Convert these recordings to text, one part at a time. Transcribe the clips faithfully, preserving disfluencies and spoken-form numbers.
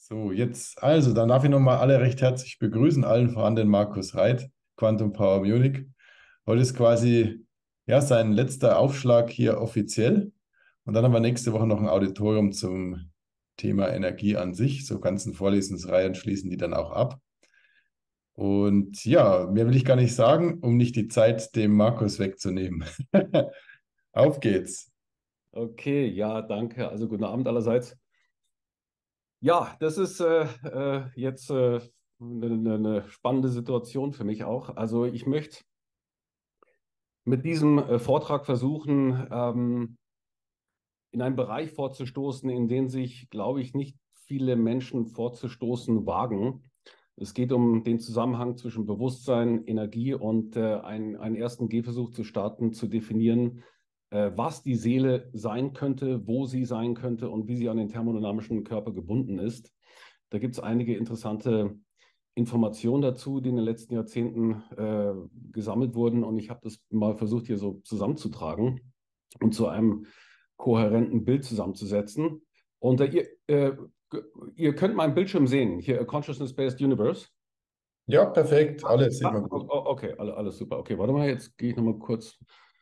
So, jetzt, also, dann darf ich nochmal alle recht herzlich begrüßen, allen voran den Markus Reit, Quantum Power Munich. Heute ist quasi ja, sein letzter Aufschlag hier offiziell. Und dann haben wir nächste Woche noch ein Auditorium zum Thema Energie an sich. So ganzen Vorlesungsreihen schließen die dann auch ab. Und ja, mehr will ich gar nicht sagen, um nicht die Zeit dem Markus wegzunehmen. Auf geht's. Okay, ja, danke. Also guten Abend allerseits. Ja, das ist äh, äh, jetzt äh, eine, eine spannende Situation für mich auch. Also ich möchte mit diesem äh, Vortrag versuchen, ähm, in einen Bereich vorzustoßen, in den sich, glaube ich, nicht viele Menschen vorzustoßen wagen. Es geht um den Zusammenhang zwischen Bewusstsein, Energie und äh, ein, einen ersten Gehversuch zu starten, zu definieren, äh, was die Seele sein könnte, wo sie sein könnte und wie sie an den thermodynamischen Körper gebunden ist. Da gibt es einige interessante Informationen dazu, die in den letzten Jahrzehnten äh, gesammelt wurden. Und ich habe das mal versucht, hier so zusammenzutragen und zu einem kohärenten Bild zusammenzusetzen. Und äh, ihr, äh, ihr könnt meinen Bildschirm sehen, hier A Consciousness-Based Universe. Ja, perfekt. Alles sieht Ah, man o- gut. o- okay, alle- alles super. Okay, warte mal, jetzt gehe ich nochmal kurz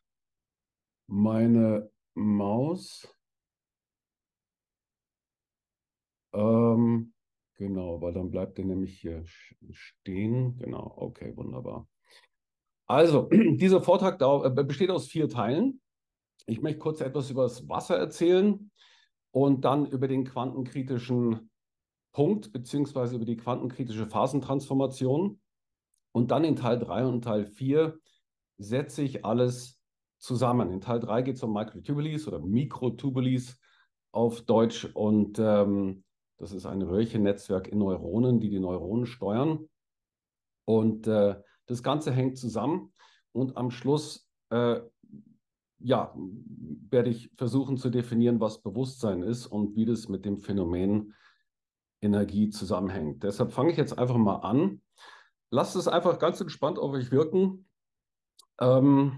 meine Maus. Ähm, genau, weil dann bleibt der nämlich hier sch- stehen. Genau, okay, wunderbar. Also, dieser Vortrag dau- äh, besteht aus vier Teilen. Ich möchte kurz etwas über das Wasser erzählen und dann über den quantenkritischen Punkt beziehungsweise über die quantenkritische Phasentransformation. Und dann in Teil drei und Teil vier setze ich alles zusammen. In Teil drei geht es um Microtubules oder Mikrotubules auf Deutsch. Und ähm, das ist ein Röhrchennetzwerk in Neuronen, die die Neuronen steuern. Und äh, das Ganze hängt zusammen. Und am Schluss äh, ja, werde ich versuchen zu definieren, was Bewusstsein ist und wie das mit dem Phänomen Energie zusammenhängt. Deshalb fange ich jetzt einfach mal an. Lasst es einfach ganz entspannt auf euch wirken. Ähm,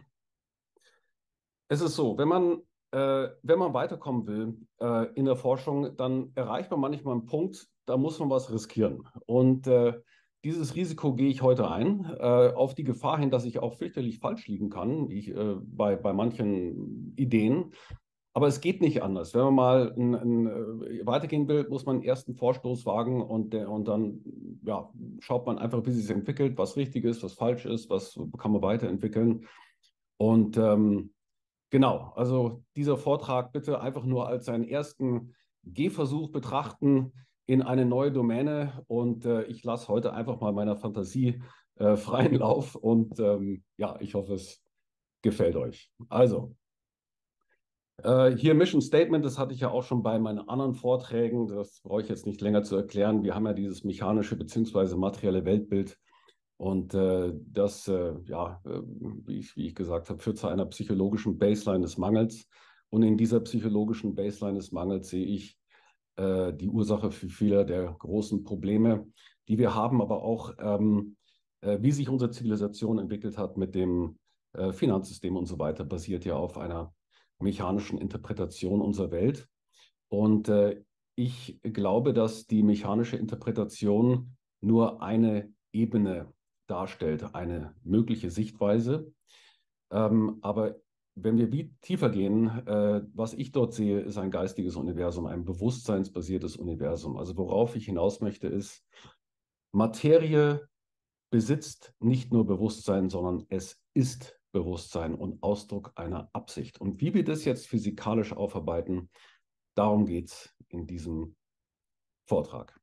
Es ist so, wenn man, äh, wenn man weiterkommen will äh, in der Forschung, dann erreicht man manchmal einen Punkt, da muss man was riskieren. Und äh, dieses Risiko gehe ich heute ein, äh, auf die Gefahr hin, dass ich auch fürchterlich falsch liegen kann, ich, äh, bei, bei manchen Ideen. Aber es geht nicht anders. Wenn man mal ein, ein, äh, weitergehen will, muss man einen ersten Vorstoß wagen und, der, und dann ja, schaut man einfach, wie sich entwickelt, was richtig ist, was falsch ist, was kann man weiterentwickeln. Und ähm, genau, also dieser Vortrag bitte einfach nur als einen ersten Gehversuch betrachten in eine neue Domäne und äh, ich lasse heute einfach mal meiner Fantasie äh, freien Lauf und ähm, ja, ich hoffe, es gefällt euch. Also, äh, hier Mission Statement, das hatte ich ja auch schon bei meinen anderen Vorträgen, das brauche ich jetzt nicht länger zu erklären. Wir haben ja dieses mechanische bzw. materielle Weltbild und äh, das, äh, ja, äh, wie ich, wie ich gesagt habe, führt zu einer psychologischen Baseline des Mangels. Und in dieser psychologischen Baseline des Mangels sehe ich äh, die Ursache für viele der großen Probleme, die wir haben, aber auch, ähm, äh, wie sich unsere Zivilisation entwickelt hat mit dem äh, Finanzsystem und so weiter, basiert ja auf einer mechanischen Interpretation unserer Welt. Und äh, ich glaube, dass die mechanische Interpretation nur eine Ebene darstellt, eine mögliche Sichtweise. Ähm, aber wenn wir wie tiefer gehen, äh, was ich dort sehe, ist ein geistiges Universum, ein bewusstseinsbasiertes Universum. Also worauf ich hinaus möchte, ist, Materie besitzt nicht nur Bewusstsein, sondern es ist Bewusstsein und Ausdruck einer Absicht. Und wie wir das jetzt physikalisch aufarbeiten, darum geht es in diesem Vortrag.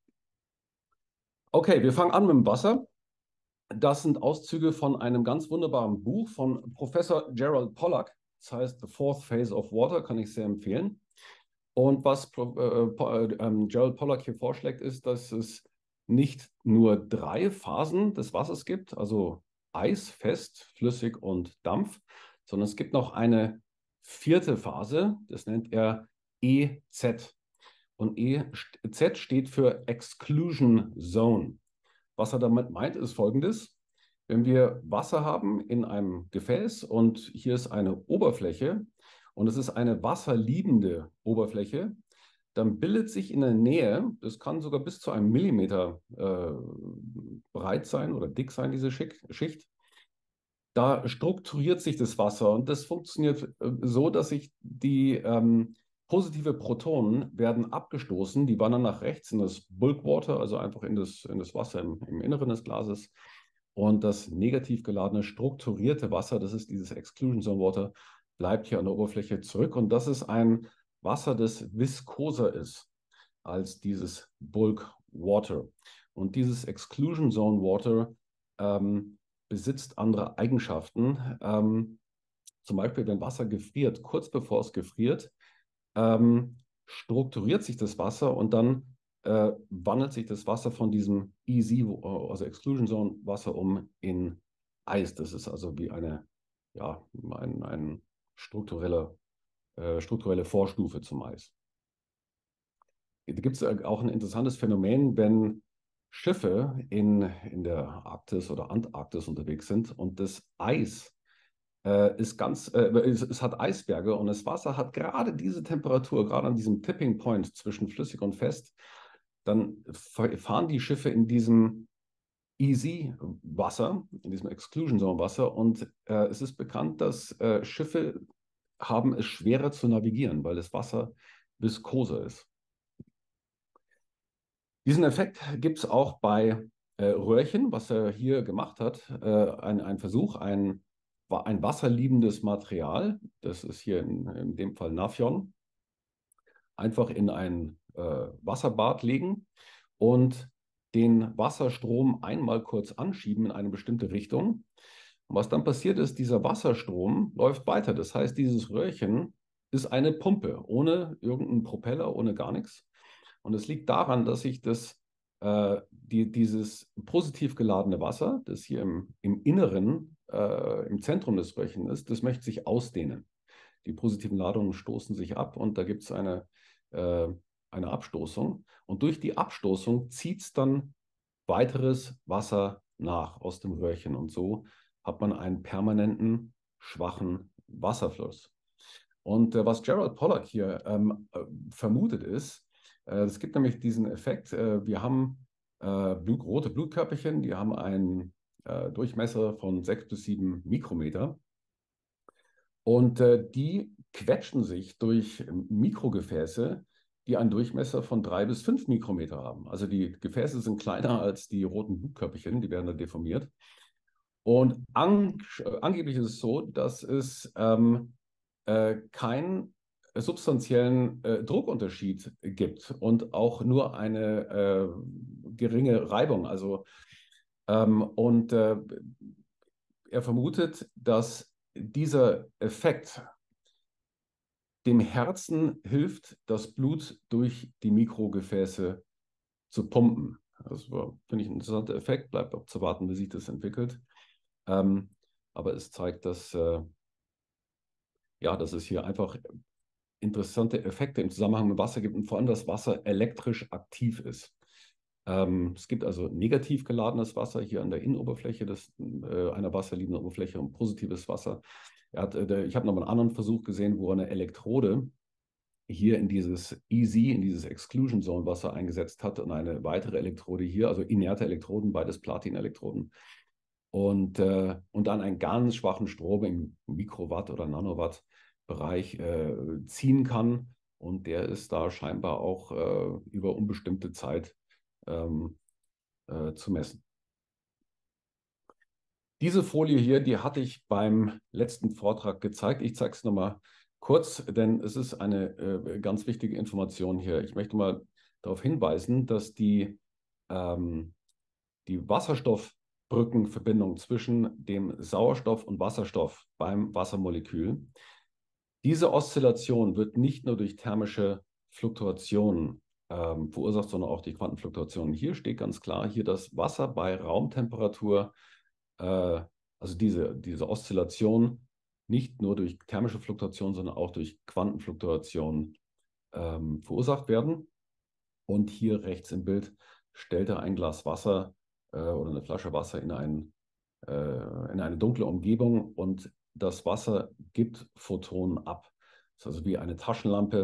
Okay, wir fangen an mit dem Wasser. Das sind Auszüge von einem ganz wunderbaren Buch von Professor Gerald Pollack. Das heißt The Fourth Phase of Water, kann ich sehr empfehlen. Und was Pro- äh, äh, ähm, Gerald Pollack hier vorschlägt, ist, dass es nicht nur drei Phasen des Wassers gibt, also Eis, fest, flüssig und Dampf, sondern es gibt noch eine vierte Phase, das nennt er E Z. Und E Z steht für Exclusion Zone. Was er damit meint, ist Folgendes. Wenn wir Wasser haben in einem Gefäß und hier ist eine Oberfläche und es ist eine wasserliebende Oberfläche, dann bildet sich in der Nähe, das kann sogar bis zu einem Millimeter äh, breit sein oder dick sein, diese Schicht, da strukturiert sich das Wasser und das funktioniert äh, so, dass sich die ähm, positive Protonen werden abgestoßen, die wandern nach rechts in das Bulkwater, also einfach in das, in das Wasser im, im Inneren des Glases. Und das negativ geladene, strukturierte Wasser, das ist dieses Exclusion Zone Water, bleibt hier an der Oberfläche zurück. Und das ist ein Wasser, das viskoser ist als dieses Bulk Water. Und dieses Exclusion Zone Water ähm, besitzt andere Eigenschaften. Ähm, zum Beispiel, wenn Wasser gefriert, kurz bevor es gefriert, ähm, strukturiert sich das Wasser und dann äh, wandelt sich das Wasser von diesem E Z, also Exclusion Zone Wasser, um in Eis. Das ist also wie eine, ja, ein, ein strukturelle, äh, strukturelle Vorstufe zum Eis. Da gibt es auch ein interessantes Phänomen, wenn Schiffe in, in der Arktis oder Antarktis unterwegs sind und das Eis äh, ist ganz, äh, es, es hat Eisberge und das Wasser hat gerade diese Temperatur, gerade an diesem Tipping Point zwischen flüssig und fest, dann fahren die Schiffe in diesem Easy Wasser, in diesem Exclusion Zone Wasser und äh, es ist bekannt, dass äh, Schiffe haben es schwerer zu navigieren, weil das Wasser viskoser ist. Diesen Effekt gibt es auch bei äh, Röhrchen, was er hier gemacht hat. Äh, ein, ein Versuch, ein, ein wasserliebendes Material, das ist hier in, in dem Fall Naphthalon, einfach in ein äh, Wasserbad legen und den Wasserstrom einmal kurz anschieben in eine bestimmte Richtung. Und was dann passiert ist, dieser Wasserstrom läuft weiter. Das heißt, dieses Röhrchen ist eine Pumpe, ohne irgendeinen Propeller, ohne gar nichts. Und es liegt daran, dass sich das, äh, die, dieses positiv geladene Wasser, das hier im, im Inneren, äh, im Zentrum des Röhrchens ist, das möchte sich ausdehnen. Die positiven Ladungen stoßen sich ab und da gibt es eine, äh, eine Abstoßung. Und durch die Abstoßung zieht es dann weiteres Wasser nach aus dem Röhrchen. Und so hat man einen permanenten, schwachen Wasserfluss. Und äh, was Gerald Pollack hier ähm, äh, vermutet ist, äh, es gibt nämlich diesen Effekt, äh, wir haben äh, Blut, rote Blutkörperchen, die haben einen äh, Durchmesser von sechs bis sieben Mikrometer. Und äh, die quetschen sich durch Mikrogefäße, die einen Durchmesser von drei bis fünf Mikrometer haben. Also die Gefäße sind kleiner als die roten Blutkörperchen, die werden dann deformiert. Und an, äh, angeblich ist es so, dass es ähm, äh, keinen substanziellen äh, Druckunterschied gibt und auch nur eine äh, geringe Reibung. Also, ähm, und äh, er vermutet, dass dieser Effekt dem Herzen hilft, das Blut durch die Mikrogefäße zu pumpen. Das war, finde ich, ein interessanter Effekt. Bleibt abzuwarten, wie sich das entwickelt. Ähm, aber es zeigt, dass, äh, ja, dass es hier einfach interessante Effekte im Zusammenhang mit Wasser gibt und vor allem, dass Wasser elektrisch aktiv ist. Ähm, es gibt also negativ geladenes Wasser hier an der Innenoberfläche des, äh, einer wasserliebenden Oberfläche und positives Wasser. Er hat, äh, ich habe noch mal einen anderen Versuch gesehen, wo er eine Elektrode hier in dieses E Z, in dieses Exclusion Zone Wasser eingesetzt hat und eine weitere Elektrode hier, also inerte Elektroden, beides Platin-Elektroden. Und, äh, und dann einen ganz schwachen Strom im Mikrowatt oder Nanowatt Bereich äh, ziehen kann. Und der ist da scheinbar auch äh, über unbestimmte Zeit ähm, äh, zu messen. Diese Folie hier, die hatte ich beim letzten Vortrag gezeigt. Ich zeige es nochmal kurz, denn es ist eine äh, ganz wichtige Information hier. Ich möchte mal darauf hinweisen, dass die, ähm, die Wasserstoffbrückenverbindung zwischen dem Sauerstoff und Wasserstoff beim Wassermolekül, diese Oszillation wird nicht nur durch thermische Fluktuationen ähm, verursacht, sondern auch die Quantenfluktuationen. Hier steht ganz klar, hier das Wasser bei Raumtemperatur, äh, also diese, diese Oszillation, nicht nur durch thermische Fluktuation, sondern auch durch Quantenfluktuation ähm, verursacht werden. Und hier rechts im Bild stellt er ein Glas Wasser äh, oder eine Flasche Wasser in, ein, äh, in eine dunkle Umgebung und das Wasser gibt Photonen ab. Das ist also wie eine Taschenlampe.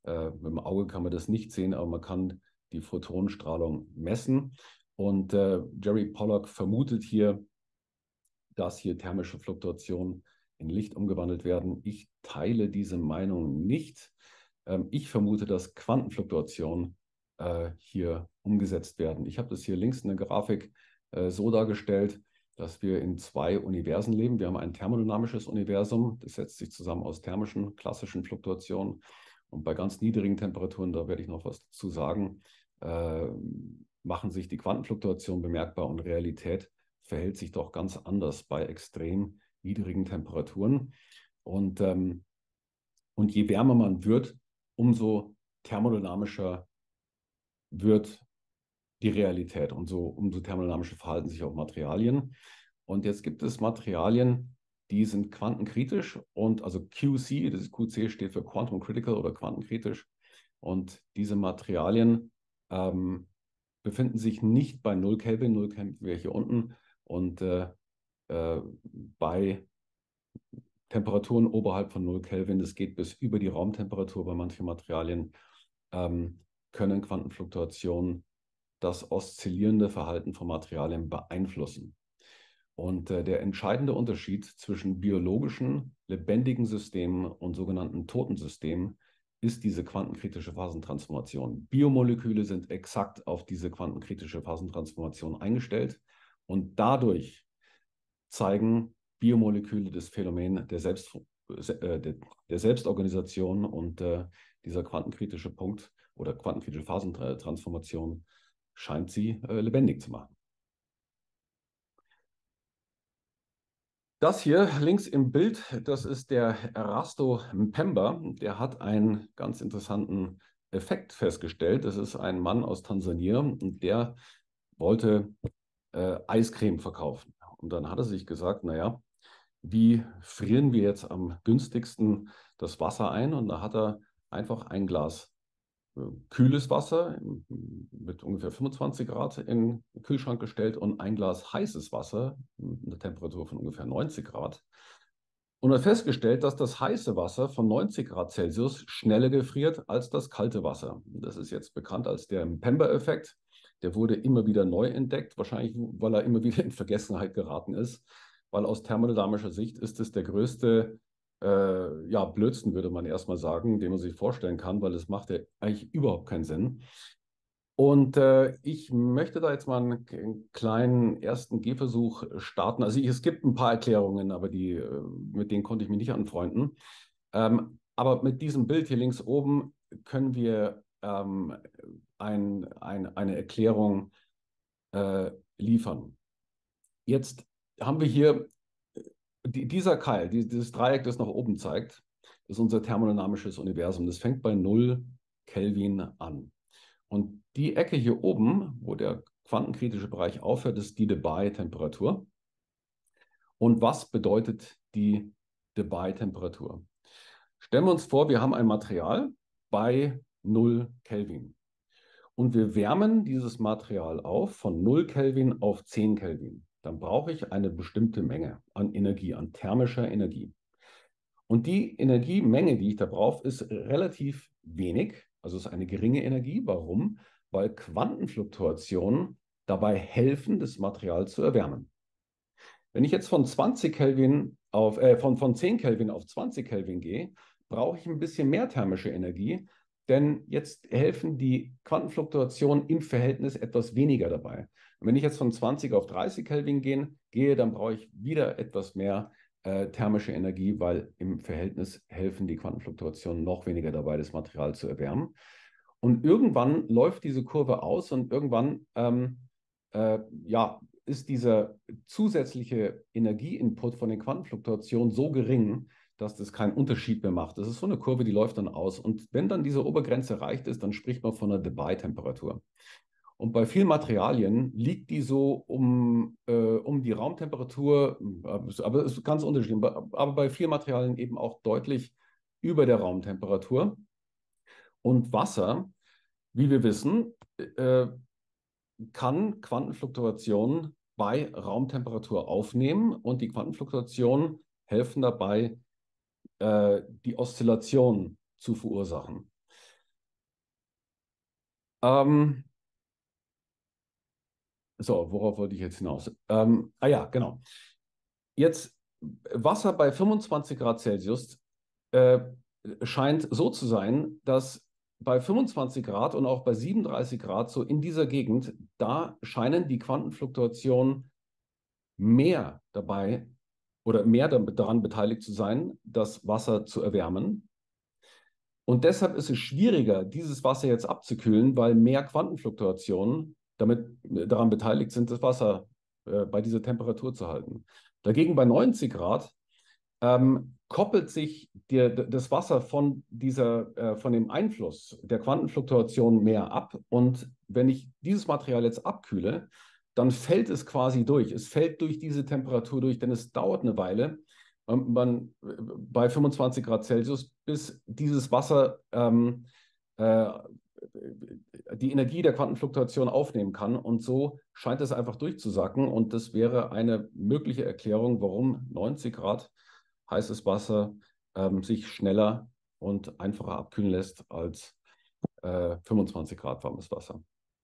Äh, mit dem Auge kann man das nicht sehen, aber man kann die Photonenstrahlung messen. Und äh, Jerry Pollack vermutet hier, dass hier thermische Fluktuationen in Licht umgewandelt werden. Ich teile diese Meinung nicht. Ähm, ich vermute, dass Quantenfluktuationen äh, hier umgesetzt werden. Ich habe das hier links in der Grafik äh, so dargestellt, dass wir in zwei Universen leben. Wir haben ein thermodynamisches Universum, das setzt sich zusammen aus thermischen, klassischen Fluktuationen. Und bei ganz niedrigen Temperaturen, da werde ich noch was zu sagen, äh, machen sich die Quantenfluktuationen bemerkbar und Realität verhält sich doch ganz anders bei extrem niedrigen Temperaturen. Und, ähm, und je wärmer man wird, umso thermodynamischer wird die Realität und so, umso thermodynamischer verhalten sich auch Materialien. Und jetzt gibt es Materialien, die sind quantenkritisch und also Q C, das ist Q C steht für Quantum Critical oder quantenkritisch. Und diese Materialien ähm, befinden sich nicht bei null Kelvin, null Kelvin wäre hier unten. Und äh, äh, bei Temperaturen oberhalb von null Kelvin, das geht bis über die Raumtemperatur bei manchen Materialien, ähm, können Quantenfluktuationen das oszillierende Verhalten von Materialien beeinflussen. Und äh, der entscheidende Unterschied zwischen biologischen, lebendigen Systemen und sogenannten toten Systemen ist diese quantenkritische Phasentransformation. Biomoleküle sind exakt auf diese quantenkritische Phasentransformation eingestellt und dadurch zeigen Biomoleküle das Phänomen der, Selbst, äh, der, der Selbstorganisation und äh, dieser quantenkritische Punkt oder quantenkritische Phasentransformation scheint sie äh, lebendig zu machen. Das hier links im Bild, das ist der Erasto Mpemba. Der hat einen ganz interessanten Effekt festgestellt. Das ist ein Mann aus Tansania und der wollte äh, Eiscreme verkaufen. Und dann hat er sich gesagt, naja, wie frieren wir jetzt am günstigsten das Wasser ein? Und da hat er einfach ein Glas äh, kühles Wasser mit ungefähr fünfundzwanzig Grad in den Kühlschrank gestellt und ein Glas heißes Wasser mit einer Temperatur von ungefähr neunzig Grad. Und hat festgestellt, dass das heiße Wasser von neunzig Grad Celsius schneller gefriert als das kalte Wasser. Das ist jetzt bekannt als der Mpemba-Effekt. Der wurde immer wieder neu entdeckt, wahrscheinlich weil er immer wieder in Vergessenheit geraten ist, weil aus thermodynamischer Sicht ist es der größte äh, ja, Blödsinn, würde man erstmal sagen, den man sich vorstellen kann, weil es macht ja eigentlich überhaupt keinen Sinn. Und äh, ich möchte da jetzt mal einen, einen kleinen ersten Gehversuch starten. Also ich, es gibt ein paar Erklärungen, aber die, äh, mit denen konnte ich mich nicht anfreunden. Ähm, aber mit diesem Bild hier links oben können wir ähm, ein, ein, eine Erklärung äh, liefern. Jetzt haben wir hier die, dieser Keil, die, dieses Dreieck, das nach oben zeigt, ist unser thermodynamisches Universum. Das fängt bei null Kelvin an. Und die Ecke hier oben, wo der quantenkritische Bereich aufhört, ist die Debye-Temperatur. Und was bedeutet die Debye-Temperatur? Stellen wir uns vor, wir haben ein Material bei null Kelvin. Und wir wärmen dieses Material auf von null Kelvin auf zehn Kelvin. Dann brauche ich eine bestimmte Menge an Energie, an thermischer Energie. Und die Energiemenge, die ich da brauche, ist relativ wenig, also ist eine geringe Energie. Warum? Weil Quantenfluktuationen dabei helfen, das Material zu erwärmen. Wenn ich jetzt von zwanzig Kelvin auf, äh, von, von zehn Kelvin auf zwanzig Kelvin gehe, brauche ich ein bisschen mehr thermische Energie, denn jetzt helfen die Quantenfluktuationen im Verhältnis etwas weniger dabei. Und wenn ich jetzt von zwanzig auf dreißig Kelvin gehen, gehe, dann brauche ich wieder etwas mehr äh, thermische Energie, weil im Verhältnis helfen die Quantenfluktuationen noch weniger dabei, das Material zu erwärmen. Und irgendwann läuft diese Kurve aus und irgendwann ähm, äh, ja, ist dieser zusätzliche Energieinput von den Quantenfluktuationen so gering, dass das keinen Unterschied mehr macht. Das ist so eine Kurve, die läuft dann aus. Und wenn dann diese Obergrenze erreicht ist, dann spricht man von einer Debye-Temperatur. Und bei vielen Materialien liegt die so um, äh, um die Raumtemperatur, aber es ist ganz unterschiedlich, aber bei vielen Materialien eben auch deutlich über der Raumtemperatur. Und Wasser, wie wir wissen, äh, kann Quantenfluktuationen bei Raumtemperatur aufnehmen und die Quantenfluktuationen helfen dabei, äh, die Oszillation zu verursachen. Ähm, so, worauf wollte ich jetzt hinaus? Ähm, ah ja, genau. Jetzt Wasser bei fünfundzwanzig Grad Celsius äh, scheint so zu sein, dass bei fünfundzwanzig Grad und auch bei siebenunddreißig Grad, so in dieser Gegend, da scheinen die Quantenfluktuationen mehr dabei oder mehr daran beteiligt zu sein, das Wasser zu erwärmen. Und deshalb ist es schwieriger, dieses Wasser jetzt abzukühlen, weil mehr Quantenfluktuationen damit äh, daran beteiligt sind, das Wasser äh, bei dieser Temperatur zu halten. Dagegen bei neunzig Grad ähm, koppelt sich dir das Wasser von dieser, äh, von dem Einfluss der Quantenfluktuation mehr ab. Und wenn ich dieses Material jetzt abkühle, dann fällt es quasi durch. Es fällt durch diese Temperatur durch, denn es dauert eine Weile, ähm, man, äh, bei fünfundzwanzig Grad Celsius, bis dieses Wasser ähm, äh, die Energie der Quantenfluktuation aufnehmen kann. Und so scheint es einfach durchzusacken. Und das wäre eine mögliche Erklärung, warum neunzig Grad heißes Wasser ähm, sich schneller und einfacher abkühlen lässt als äh, fünfundzwanzig Grad warmes Wasser.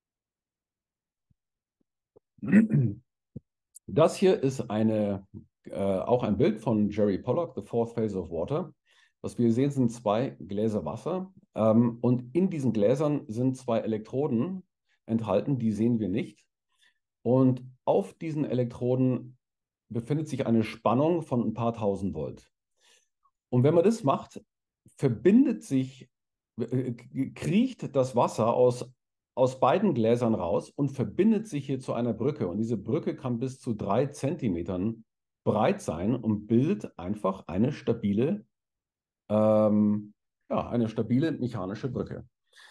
Das hier ist eine, äh, auch ein Bild von Jerry Pollack, The Fourth Phase of Water. Was wir sehen, sind zwei Gläser Wasser. Ähm, und in diesen Gläsern sind zwei Elektroden enthalten, die sehen wir nicht. Und auf diesen Elektroden befindet sich eine Spannung von ein paar tausend Volt. Und wenn man das macht, verbindet sich, äh, kriecht das Wasser aus, aus beiden Gläsern raus und verbindet sich hier zu einer Brücke. Und diese Brücke kann bis zu drei Zentimetern breit sein und bildet einfach eine stabile, ähm, ja, eine stabile mechanische Brücke.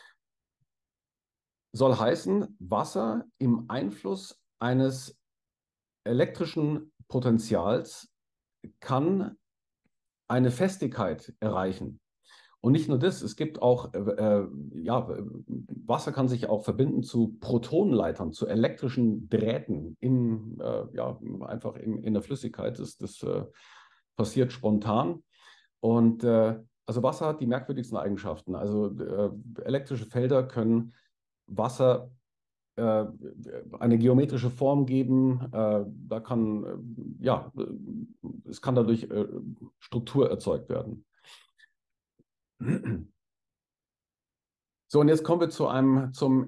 Soll heißen, Wasser im Einfluss eines elektrischen Potentials kann eine Festigkeit erreichen. Und nicht nur das, es gibt auch, äh, ja, Wasser kann sich auch verbinden zu Protonenleitern, zu elektrischen Drähten im, äh, ja, einfach in, in der Flüssigkeit. Das, das äh, passiert spontan. Und äh, also Wasser hat die merkwürdigsten Eigenschaften. Also äh, elektrische Felder können Wasser äh, eine geometrische Form geben. Äh, da kann, äh, ja, es kann dadurch äh, Struktur erzeugt werden. So, und jetzt kommen wir zu einem, zum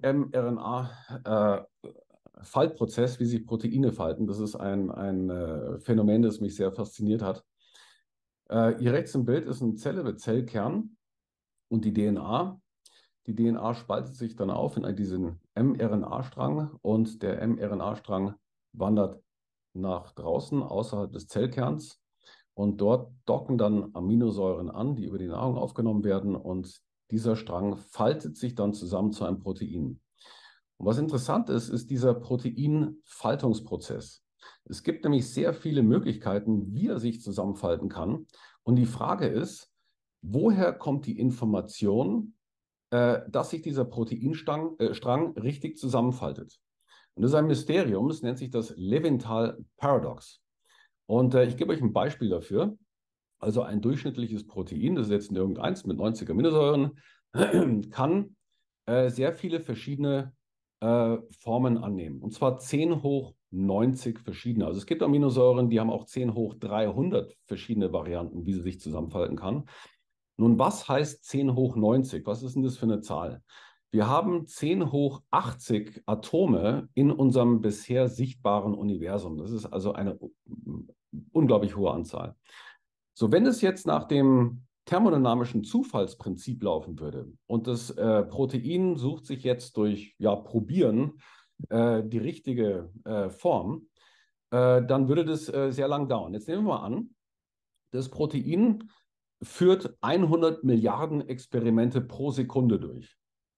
mRNA-Faltprozess, äh, wie sich Proteine falten. Das ist ein, ein äh, Phänomen, das mich sehr fasziniert hat. Äh, hier rechts im Bild ist eine Zelle mit Zellkern und die D N A. Die D N A spaltet sich dann auf in diesen mRNA-Strang und der mRNA-Strang wandert nach draußen, außerhalb des Zellkerns. Und dort docken dann Aminosäuren an, die über die Nahrung aufgenommen werden. Und dieser Strang faltet sich dann zusammen zu einem Protein. Und was interessant ist, ist dieser Proteinfaltungsprozess. Es gibt nämlich sehr viele Möglichkeiten, wie er sich zusammenfalten kann. Und die Frage ist, woher kommt die Information, äh, dass sich dieser Proteinstrang äh, Strang richtig zusammenfaltet? Und das ist ein Mysterium, es nennt sich das Leventhal-Paradox. Und äh, ich gebe euch ein Beispiel dafür. Also ein durchschnittliches Protein, das ist jetzt irgendeins mit neunzig Aminosäuren, kann äh, sehr viele verschiedene äh, Formen annehmen. Und zwar zehn hoch neunzig verschiedene. Also es gibt Aminosäuren, die haben auch zehn hoch dreihundert verschiedene Varianten, wie sie sich zusammenfalten kann. Nun, was heißt zehn hoch neunzig? Was ist denn das für eine Zahl? Wir haben zehn hoch achtzig Atome in unserem bisher sichtbaren Universum. Das ist also eine unglaublich hohe Anzahl. So, wenn es jetzt nach dem thermodynamischen Zufallsprinzip laufen würde und das äh, Protein sucht sich jetzt durch ja, Probieren äh, die richtige äh, Form, äh, dann würde das äh, sehr lang dauern. Jetzt nehmen wir mal an, das Protein führt hundert Milliarden Experimente pro Sekunde durch.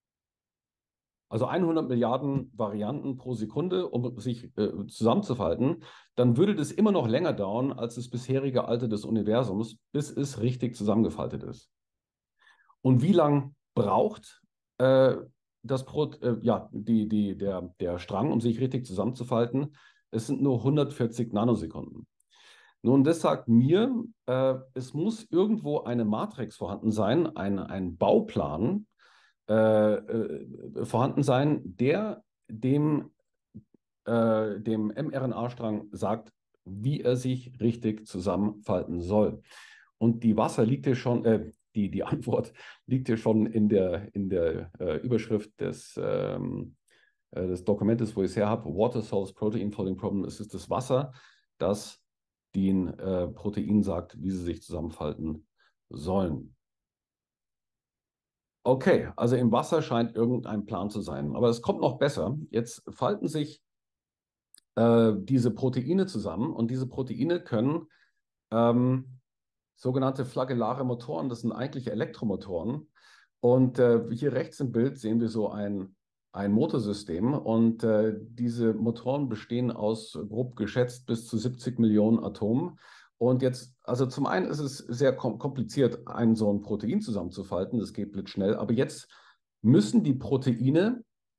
Also hundert Milliarden Varianten pro Sekunde, um sich äh, zusammenzufalten, dann würde das immer noch länger dauern als das bisherige Alter des Universums, bis es richtig zusammengefaltet ist. Und wie lang braucht äh, das Pro äh, ja, die, die, der, der Strang, um sich richtig zusammenzufalten? Es sind nur hundertvierzig Nanosekunden. Nun, das sagt mir, äh, es muss irgendwo eine Matrix vorhanden sein, ein, ein Bauplan, äh, äh, vorhanden sein, der dem, äh, dem mRNA-Strang sagt, wie er sich richtig zusammenfalten soll. Und die Wasser liegt hier schon, äh, die, die Antwort liegt hier schon in der, in der äh, Überschrift des, ähm, äh, des Dokumentes, wo ich es her habe. Water solves protein folding problem. Es ist das Wasser, das den äh, Proteinen sagt, wie sie sich zusammenfalten sollen. Okay, also im Wasser scheint irgendein Plan zu sein. Aber es kommt noch besser. Jetzt falten sich äh, diese Proteine zusammen und diese Proteine können ähm, sogenannte flagellare Motoren, das sind eigentlich Elektromotoren. Und äh, hier rechts im Bild sehen wir so ein, ein Motorsystem. Und äh, diese Motoren bestehen aus grob geschätzt bis zu siebzig Millionen Atomen. Und jetzt, also zum einen ist es sehr kom kompliziert, ein so ein Protein zusammenzufalten. Das geht blitzschnell. Aber jetzt müssen die Proteine,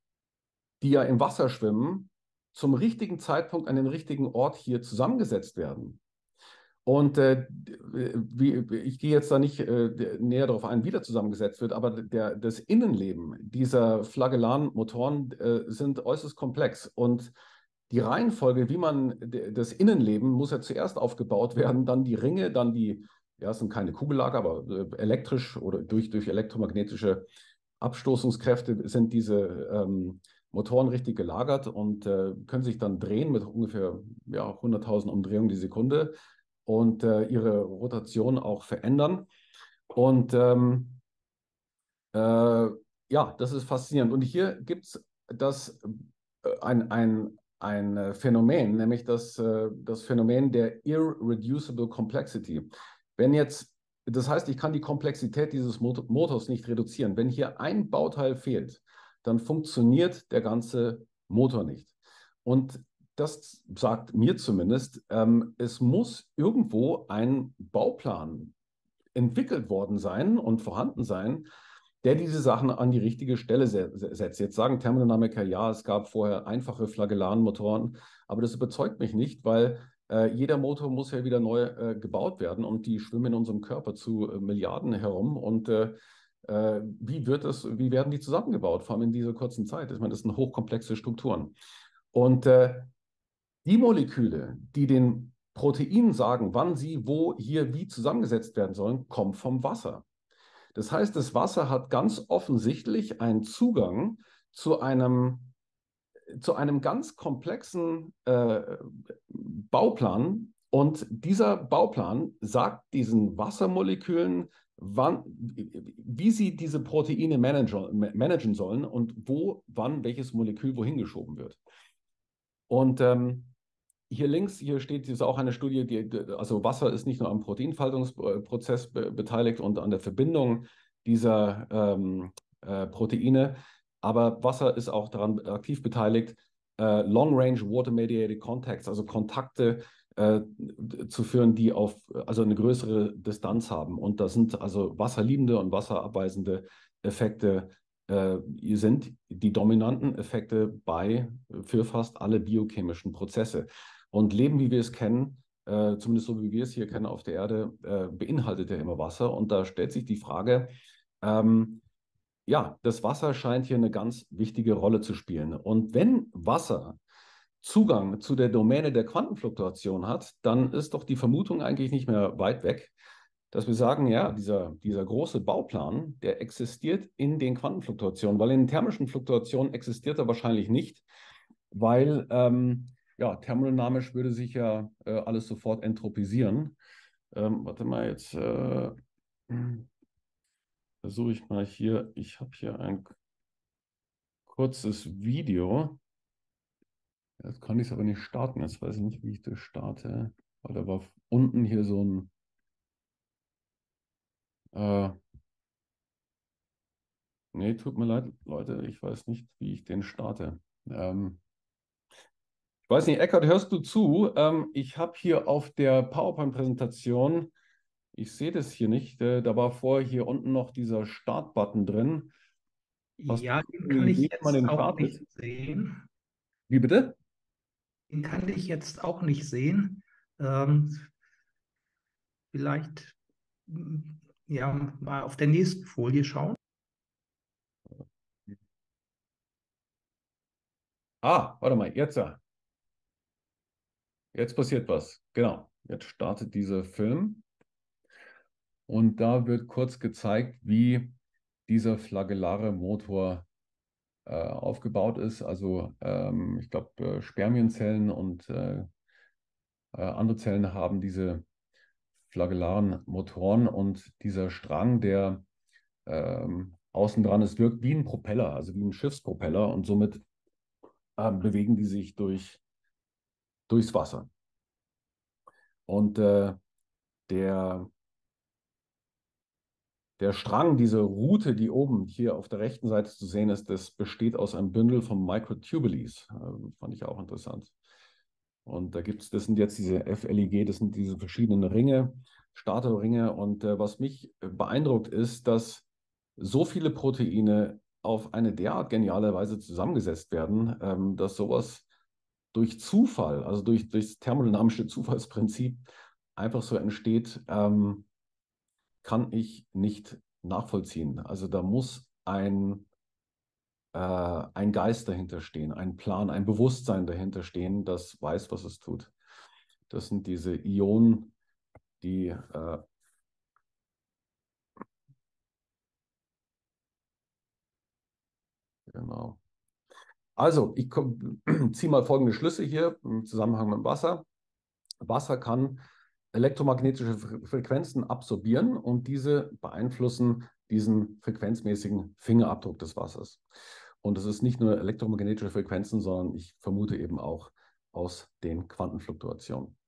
die ja im Wasser schwimmen, zum richtigen Zeitpunkt an den richtigen Ort hier zusammengesetzt werden. Und äh, wie, ich gehe jetzt da nicht äh, näher darauf ein, wie das zusammengesetzt wird, aber der, das Innenleben dieser flagellaren Motoren äh, sind äußerst komplex. Und die Reihenfolge, wie man das Innenleben, muss ja zuerst aufgebaut werden, dann die Ringe, dann die, ja, es sind keine Kugellager, aber äh, elektrisch oder durch, durch elektromagnetische Abstoßungskräfte sind diese ähm, Motoren richtig gelagert und äh, können sich dann drehen mit ungefähr ja, hunderttausend Umdrehungen die Sekunde und äh, ihre Rotation auch verändern. Und ähm, äh, ja, das ist faszinierend. Und hier gibt es das, äh, ein, ein, ein äh, Phänomen, nämlich das, äh, das Phänomen der Irreducible Complexity. Wenn jetzt, das heißt, ich kann die Komplexität dieses Mot Motors nicht reduzieren. Wenn hier ein Bauteil fehlt, dann funktioniert der ganze Motor nicht. Und das sagt mir zumindest, ähm, es muss irgendwo ein Bauplan entwickelt worden sein und vorhanden sein, der diese Sachen an die richtige Stelle se setzt. Jetzt sagen Thermodynamiker, ja, es gab vorher einfache Flagellanmotoren, aber das überzeugt mich nicht, weil äh, jeder Motor muss ja wieder neu äh, gebaut werden und die schwimmen in unserem Körper zu äh, Milliarden herum und äh, äh, wie wird es, wie werden die zusammengebaut, vor allem in dieser kurzen Zeit? Ich meine, das sind hochkomplexe Strukturen. Und äh, die Moleküle, die den Proteinen sagen, wann sie wo, hier, wie zusammengesetzt werden sollen, kommen vom Wasser. Das heißt, das Wasser hat ganz offensichtlich einen Zugang zu einem, zu einem ganz komplexen äh, Bauplan. Und dieser Bauplan sagt diesen Wassermolekülen, wann, wie sie diese Proteine managen, managen sollen und wo, wann welches Molekül wohin geschoben wird. Und ähm, hier links, hier steht ist auch eine Studie, die, also Wasser ist nicht nur am Proteinfaltungsprozess be beteiligt und an der Verbindung dieser ähm, äh, Proteine, aber Wasser ist auch daran aktiv beteiligt, äh, Long-Range Water-Mediated Contacts, also Kontakte äh, zu führen, die auf also eine größere Distanz haben. Und da sind also wasserliebende und wasserabweisende Effekte äh, sind die dominanten Effekte bei für fast alle biochemischen Prozesse. Und Leben, wie wir es kennen, äh, zumindest so wie wir es hier kennen auf der Erde, äh, beinhaltet ja immer Wasser. Und da stellt sich die Frage, ähm, ja, das Wasser scheint hier eine ganz wichtige Rolle zu spielen. Und wenn Wasser Zugang zu der Domäne der Quantenfluktuation hat, dann ist doch die Vermutung eigentlich nicht mehr weit weg, dass wir sagen, ja, dieser, dieser große Bauplan, der existiert in den Quantenfluktuationen, weil in den thermischen Fluktuationen existiert er wahrscheinlich nicht, weil ähm, ja, thermodynamisch würde sich ja äh, alles sofort entropisieren. Ähm, warte mal, jetzt äh, versuche ich mal hier, ich habe hier ein kurzes Video. Jetzt kann ich es aber nicht starten. Jetzt weiß ich nicht, wie ich das starte, weil da war unten hier so ein äh, nee, tut mir leid, Leute, ich weiß nicht, wie ich den starte. Ähm, ich weiß nicht, Eckart, hörst du zu? Ähm, ich habe hier auf der PowerPoint-Präsentation, ich sehe das hier nicht, äh, da war vorher hier unten noch dieser Start-Button drin. Hast Ja, du den eine kann ich Idee, wie man jetzt den auch startet? nicht sehen. Wie bitte? Den kann ich jetzt auch nicht sehen. Ähm, vielleicht mm, ja, mal auf der nächsten Folie schauen. Ah, warte mal, jetzt ja. Jetzt passiert was. Genau. Jetzt startet dieser Film. Und da wird kurz gezeigt, wie dieser flagellare Motor äh, aufgebaut ist. Also ähm, ich glaube, äh, Spermienzellen und äh, äh, andere Zellen haben diese flagellaren Motoren und dieser Strang, der ähm, außen dran ist, wirkt wie ein Propeller, also wie ein Schiffspropeller und somit äh, bewegen die sich durch, durchs Wasser. Und äh, der, der Strang, diese Route, die oben hier auf der rechten Seite zu sehen ist, das besteht aus einem Bündel von Microtubules. Äh, fand ich auch interessant. Und da gibt es, das sind jetzt diese F L I G, das sind diese verschiedenen Ringe, Statorringe. Und äh, was mich beeindruckt ist, dass so viele Proteine auf eine derart geniale Weise zusammengesetzt werden, ähm, dass sowas durch Zufall, also durch, durch das thermodynamische Zufallsprinzip einfach so entsteht, ähm, kann ich nicht nachvollziehen. Also da muss ein, äh, ein Geist dahinter stehen, ein Plan, ein Bewusstsein dahinter stehen, das weiß, was es tut. Das sind diese Ionen, die äh, genau. Also, ich ziehe mal folgende Schlüsse hier im Zusammenhang mit dem Wasser. Wasser kann elektromagnetische Frequenzen absorbieren und diese beeinflussen diesen frequenzmäßigen Fingerabdruck des Wassers. Und es ist nicht nur elektromagnetische Frequenzen, sondern ich vermute eben auch aus den Quantenfluktuationen.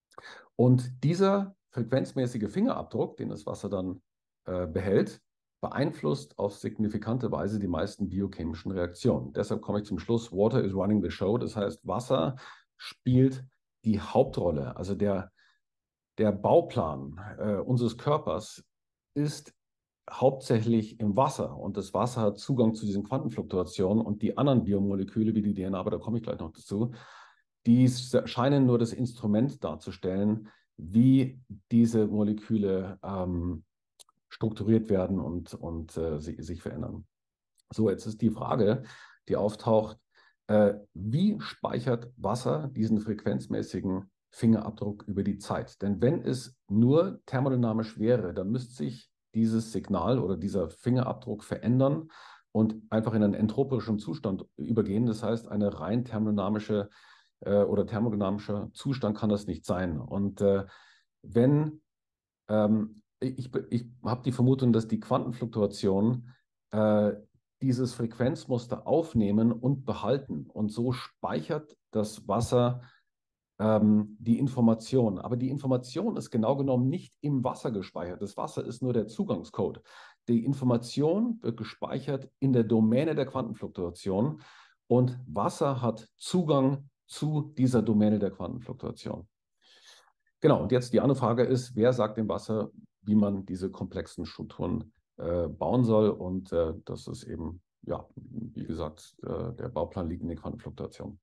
Und dieser frequenzmäßige Fingerabdruck, den das Wasser dann äh, behält, beeinflusst auf signifikante Weise die meisten biochemischen Reaktionen. Deshalb komme ich zum Schluss, Water is running the show. Das heißt, Wasser spielt die Hauptrolle. Also der, der Bauplan äh, unseres Körpers ist hauptsächlich im Wasser. Und das Wasser hat Zugang zu diesen Quantenfluktuationen und die anderen Biomoleküle, wie die D N A, aber da komme ich gleich noch dazu, die scheinen nur das Instrument darzustellen, wie diese Moleküle ähm, strukturiert werden und, und äh, sich, sich verändern. So, jetzt ist die Frage, die auftaucht, äh, wie speichert Wasser diesen frequenzmäßigen Fingerabdruck über die Zeit? Denn wenn es nur thermodynamisch wäre, dann müsste sich dieses Signal oder dieser Fingerabdruck verändern und einfach in einen entropischen Zustand übergehen. Das heißt, eine rein thermodynamische äh, oder thermodynamischer Zustand kann das nicht sein. Und äh, wenn ähm, ich, ich habe die Vermutung, dass die Quantenfluktuationen äh, dieses Frequenzmuster aufnehmen und behalten. Und so speichert das Wasser ähm, die Information. Aber die Information ist genau genommen nicht im Wasser gespeichert. Das Wasser ist nur der Zugangscode. Die Information wird gespeichert in der Domäne der Quantenfluktuation und Wasser hat Zugang zu dieser Domäne der Quantenfluktuation. Genau, und jetzt die andere Frage ist, wer sagt dem Wasser, wie man diese komplexen Strukturen äh, bauen soll? Und äh, das ist eben, ja, wie gesagt, äh, der Bauplan liegt in den Quantenfluktuationen.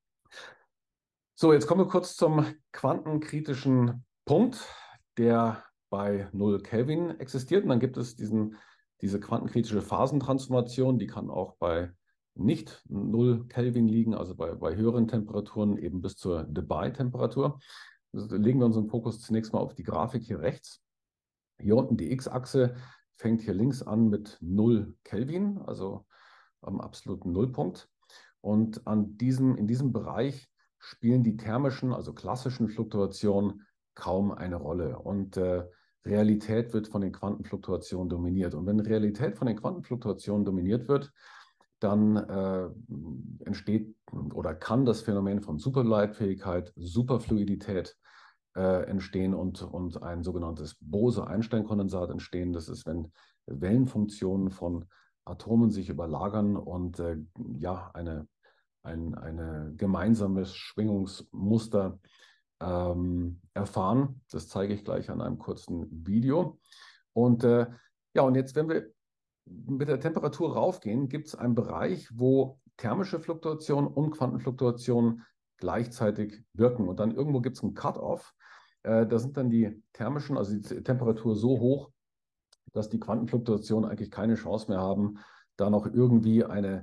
So, jetzt kommen wir kurz zum quantenkritischen Punkt, der bei null Kelvin existiert. Und dann gibt es diesen, diese quantenkritische Phasentransformation, die kann auch bei nicht null Kelvin liegen, also bei, bei höheren Temperaturen eben bis zur Debye-Temperatur. Also legen wir unseren Fokus zunächst mal auf die Grafik hier rechts. Hier unten die X-Achse fängt hier links an mit null Kelvin, also am absoluten Nullpunkt. Und an diesem, in diesem Bereich spielen die thermischen, also klassischen Fluktuationen kaum eine Rolle. Und äh, Realität wird von den Quantenfluktuationen dominiert. Und wenn Realität von den Quantenfluktuationen dominiert wird, dann äh, entsteht oder kann das Phänomen von Superleitfähigkeit, Superfluidität äh, entstehen und, und ein sogenanntes Bose-Einstein-Kondensat entstehen. Das ist, wenn Wellenfunktionen von Atomen sich überlagern und äh, ja, eine, ein eine gemeinsames Schwingungsmuster ähm, erfahren. Das zeige ich gleich an einem kurzen Video. Und äh, ja, und jetzt, wenn wir mit der Temperatur raufgehen, gibt es einen Bereich, wo thermische Fluktuationen und Quantenfluktuationen gleichzeitig wirken. Und dann irgendwo gibt es einen Cut-off. Äh, da sind dann die thermischen, also die Temperatur so hoch, dass die Quantenfluktuationen eigentlich keine Chance mehr haben, da noch irgendwie eine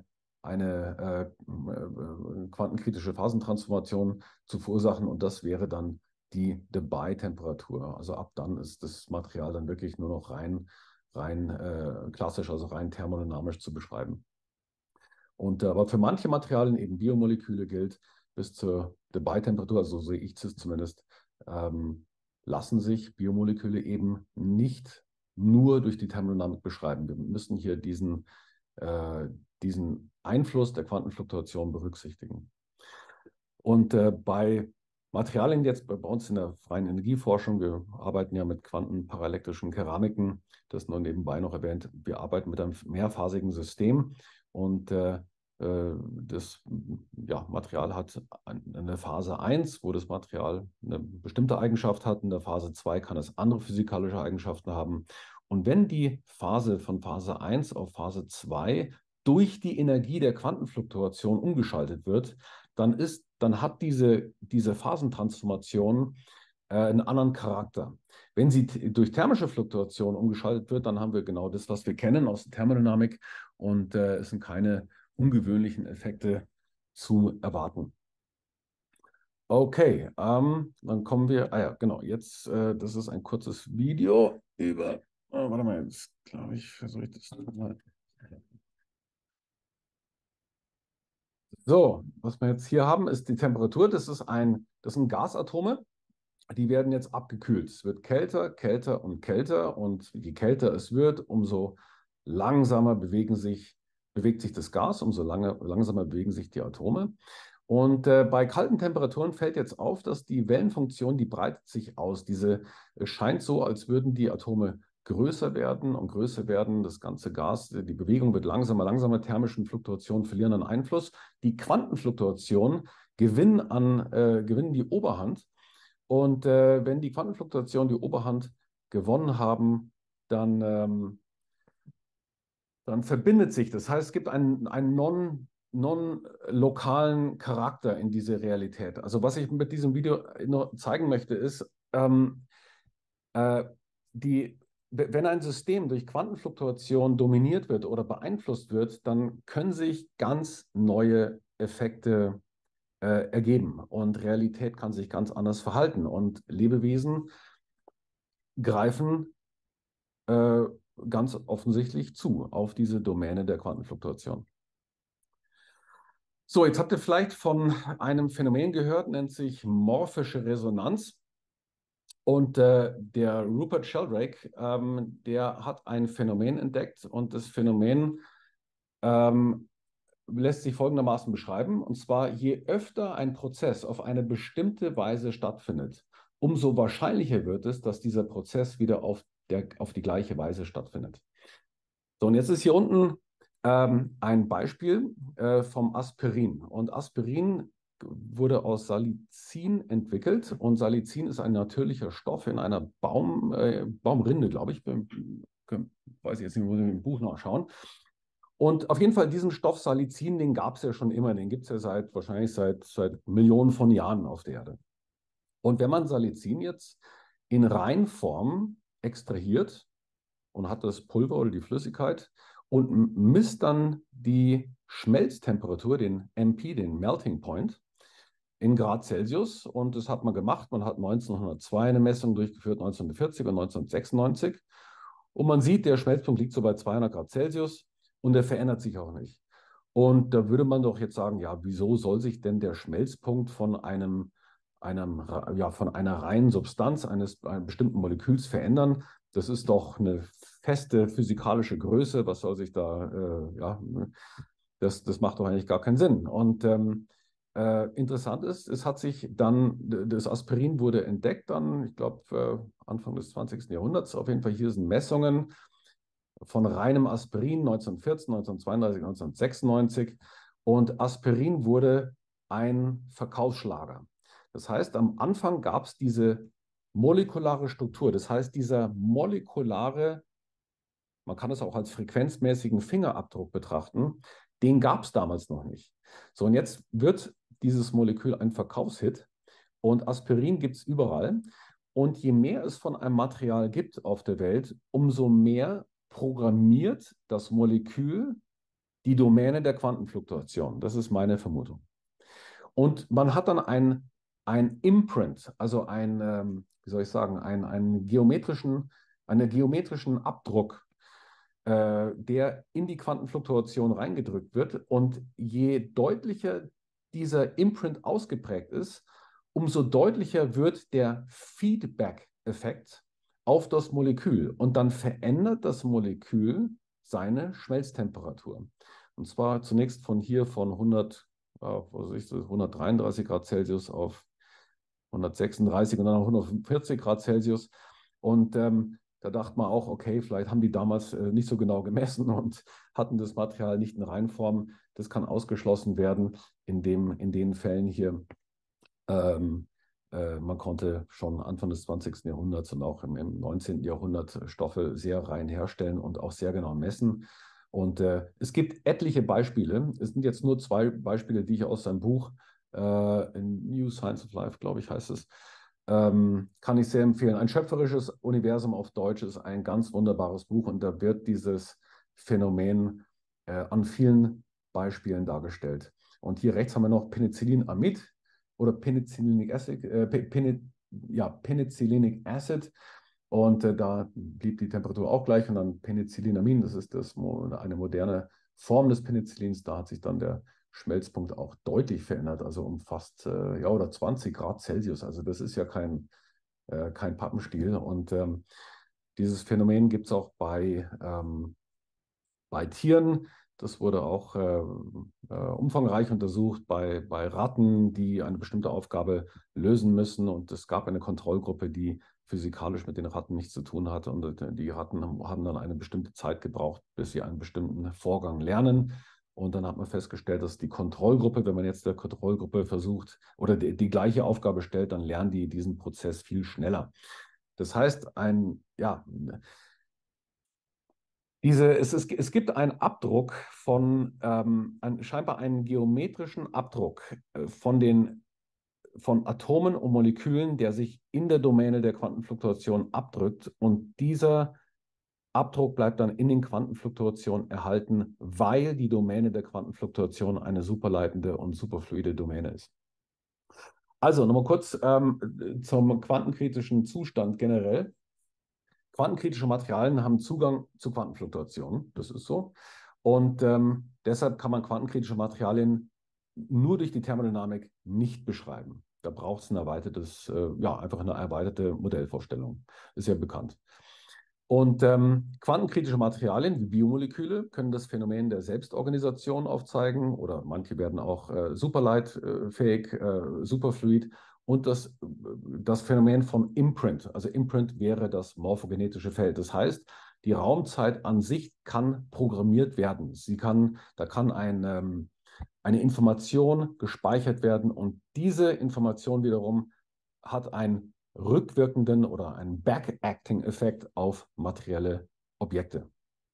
eine äh, äh, quantenkritische Phasentransformation zu verursachen. Und das wäre dann die Debye-Temperatur. Also ab dann ist das Material dann wirklich nur noch rein, rein äh, klassisch, also rein thermodynamisch zu beschreiben. Und äh, aber für manche Materialien, eben Biomoleküle, gilt bis zur Debye-Temperatur, also so sehe ich es zumindest, ähm, lassen sich Biomoleküle eben nicht nur durch die Thermodynamik beschreiben. Wir müssen hier diesen, äh, diesen Einfluss der Quantenfluktuation berücksichtigen. Und äh, bei Materialien jetzt bei, bei uns in der freien Energieforschung, wir arbeiten ja mit quantenparallelektrischen Keramiken, das nur nebenbei noch erwähnt, wir arbeiten mit einem mehrphasigen System und äh, das ja, Material hat eine Phase eins, wo das Material eine bestimmte Eigenschaft hat. In der Phase zwei kann es andere physikalische Eigenschaften haben. Und wenn die Phase von Phase eins auf Phase zwei durch die Energie der Quantenfluktuation umgeschaltet wird, dann, ist, dann hat diese, diese Phasentransformation äh, einen anderen Charakter. Wenn sie durch thermische Fluktuation umgeschaltet wird, dann haben wir genau das, was wir kennen aus der Thermodynamik und äh, es sind keine ungewöhnlichen Effekte zu erwarten. Okay, ähm, dann kommen wir, ah ja, genau, jetzt, äh, das ist ein kurzes Video über, oh, warte mal, jetzt glaube ich, versuche ich das mal. So, was wir jetzt hier haben, ist die Temperatur, das ist ein, das sind Gasatome, die werden jetzt abgekühlt. Es wird kälter, kälter und kälter und je kälter es wird, umso langsamer bewegen sich bewegt sich das Gas, umso lange, langsamer bewegen sich die Atome. Und äh, bei kalten Temperaturen fällt jetzt auf, dass die Wellenfunktion, die breitet sich aus. Diese es scheint so, als würden die Atome größer werden und größer werden. Das ganze Gas, die Bewegung wird langsamer, langsamer. Thermischen Fluktuationen verlieren an Einfluss. Die Quantenfluktuationen gewinnen, an, äh, gewinnen die Oberhand. Und äh, wenn die Quantenfluktuationen die Oberhand gewonnen haben, dann ähm, dann verbindet sich. Das heißt, es gibt einen, einen non, non-lokalen Charakter in diese Realität. Also was ich mit diesem Video nur zeigen möchte, ist, ähm, äh, die, wenn ein System durch Quantenfluktuation dominiert wird oder beeinflusst wird, dann können sich ganz neue Effekte äh, ergeben und Realität kann sich ganz anders verhalten und Lebewesen greifen äh, ganz offensichtlich zu auf diese Domäne der Quantenfluktuation. So, jetzt habt ihr vielleicht von einem Phänomen gehört, nennt sich morphische Resonanz. Und äh, der Rupert Sheldrake, ähm, der hat ein Phänomen entdeckt und das Phänomen ähm, lässt sich folgendermaßen beschreiben. Und zwar, je öfter ein Prozess auf eine bestimmte Weise stattfindet, umso wahrscheinlicher wird es, dass dieser Prozess wieder auf, der, auf die gleiche Weise stattfindet. So, und jetzt ist hier unten ähm, ein Beispiel äh, vom Aspirin. Und Aspirin wurde aus Salicin entwickelt. Und Salicin ist ein natürlicher Stoff in einer Baum, äh, Baumrinde, glaube ich. Weiß ich jetzt nicht, muss ich im Buch nachschauen. Und auf jeden Fall diesen Stoff Salicin, den gab es ja schon immer. Den gibt es ja seit wahrscheinlich seit, seit Millionen von Jahren auf der Erde. Und wenn man Salicin jetzt in Reinform extrahiert, und hat das Pulver oder die Flüssigkeit und misst dann die Schmelztemperatur, den M P, den Melting Point, in Grad Celsius. Und das hat man gemacht. Man hat neunzehnhundertzwei eine Messung durchgeführt, neunzehnhundertvierzig und neunzehnhundertsechsundneunzig. Und man sieht, der Schmelzpunkt liegt so bei zweihundert Grad Celsius und der verändert sich auch nicht. Und da würde man doch jetzt sagen, ja, wieso soll sich denn der Schmelzpunkt von einem, einem ja, von einer reinen Substanz eines, eines bestimmten Moleküls verändern? Das ist doch eine feste physikalische Größe. Was soll sich da, äh, ja, das, das macht doch eigentlich gar keinen Sinn. Und ähm, äh, interessant ist, es hat sich dann, das Aspirin wurde entdeckt dann, ich glaube, äh, Anfang des zwanzigsten Jahrhunderts. Auf jeden Fall hier sind Messungen von reinem Aspirin neunzehnhundertvierzehn, neunzehnhundertzweiunddreißig, neunzehnhundertsechsundneunzig. Und Aspirin wurde ein Verkaufsschlager. Das heißt, am Anfang gab es diese molekulare Struktur. Das heißt, dieser molekulare, man kann es auch als frequenzmäßigen Fingerabdruck betrachten, den gab es damals noch nicht. So, und jetzt wird dieses Molekül ein Verkaufshit und Aspirin gibt es überall. Und je mehr es von einem Material gibt auf der Welt, umso mehr programmiert das Molekül die Domäne der Quantenfluktuation. Das ist meine Vermutung. Und man hat dann ein, ein Imprint, also ein, ähm, wie soll ich sagen, ein, einen geometrischen, einen geometrischen Abdruck, äh, der in die Quantenfluktuation reingedrückt wird. Und je deutlicher dieser Imprint ausgeprägt ist, umso deutlicher wird der Feedback-Effekt auf das Molekül. Und dann verändert das Molekül seine Schmelztemperatur. Und zwar zunächst von hier von hundert, äh, was ist das, hundertdreiunddreißig Grad Celsius auf hundertsechsunddreißig und dann auf hundertfünfundvierzig Grad Celsius. Und ähm, da dachte man auch, okay, vielleicht haben die damals äh, nicht so genau gemessen und hatten das Material nicht in Reinform. Das kann ausgeschlossen werden in, dem, in den Fällen hier. Ähm, äh, man konnte schon Anfang des zwanzigsten Jahrhunderts und auch im, im neunzehnten Jahrhundert Stoffe sehr rein herstellen und auch sehr genau messen. Und äh, es gibt etliche Beispiele. Es sind jetzt nur zwei Beispiele, die ich aus seinem Buch äh, in New Science of Life, glaube ich, heißt es, ähm, kann ich sehr empfehlen. Ein schöpferisches Universum auf Deutsch ist ein ganz wunderbares Buch und da wird dieses Phänomen äh, an vielen Beispielen dargestellt. Und hier rechts haben wir noch Penicillinamid oder Penicillinic Acid, äh, Penic, ja, Penicillinic Acid. Und äh, da blieb die Temperatur auch gleich. Und dann Penicillinamin, das ist das, eine moderne Form des Penicillins. Da hat sich dann der Schmelzpunkt auch deutlich verändert, also um fast äh, ja, oder zwanzig Grad Celsius. Also das ist ja kein, äh, kein Pappenstiel. Und ähm, dieses Phänomen gibt es auch bei, ähm, bei Tieren. Das wurde auch äh, äh, umfangreich untersucht bei, bei Ratten, die eine bestimmte Aufgabe lösen müssen. Und es gab eine Kontrollgruppe, die physikalisch mit den Ratten nichts zu tun hatte. Und die Ratten haben dann eine bestimmte Zeit gebraucht, bis sie einen bestimmten Vorgang lernen. Und dann hat man festgestellt, dass die Kontrollgruppe, wenn man jetzt der Kontrollgruppe versucht oder die, die gleiche Aufgabe stellt, dann lernen die diesen Prozess viel schneller. Das heißt, ein, ja, Diese, es, ist, es gibt einen Abdruck von, ähm, ein, scheinbar einen geometrischen Abdruck äh, von, den, von Atomen und Molekülen, der sich in der Domäne der Quantenfluktuation abdrückt. Und dieser Abdruck bleibt dann in den Quantenfluktuationen erhalten, weil die Domäne der Quantenfluktuation eine superleitende und superfluide Domäne ist. Also nochmal kurz ähm, zum quantenkritischen Zustand generell. Quantenkritische Materialien haben Zugang zu Quantenfluktuationen, das ist so. Und ähm, deshalb kann man quantenkritische Materialien nur durch die Thermodynamik nicht beschreiben. Da braucht es ein erweitertes, äh, ja, einfach eine erweiterte Modellvorstellung. Ist ja bekannt. Und ähm, quantenkritische Materialien wie Biomoleküle können das Phänomen der Selbstorganisation aufzeigen oder manche werden auch äh, superleitfähig, äh, superfluid. Und das, das Phänomen von Imprint. Also Imprint wäre das morphogenetische Feld. Das heißt, die Raumzeit an sich kann programmiert werden. Sie kann, da kann ein, ähm, eine Information gespeichert werden und diese Information wiederum hat einen rückwirkenden oder einen Back-Acting-Effekt auf materielle Objekte.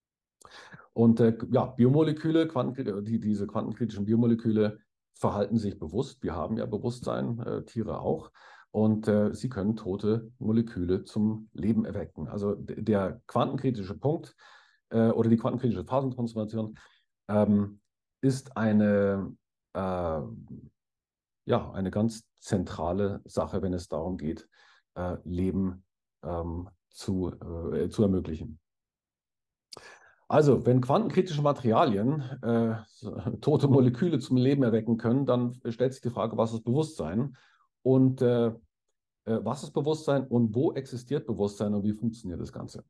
Und äh, ja, Biomoleküle, Quanten, die, diese quantenkritischen Biomoleküle verhalten sich bewusst. Wir haben ja Bewusstsein, äh, Tiere auch. Und äh, sie können tote Moleküle zum Leben erwecken. Also der quantenkritische Punkt äh, oder die quantenkritische Phasentransformation ähm, ist eine, äh, ja, eine ganz zentrale Sache, wenn es darum geht, äh, Leben ähm, zu, äh, zu ermöglichen. Also, wenn quantenkritische Materialien äh, tote Moleküle zum Leben erwecken können, dann stellt sich die Frage, was ist Bewusstsein? Und äh, was ist Bewusstsein und wo existiert Bewusstsein und wie funktioniert das Ganze?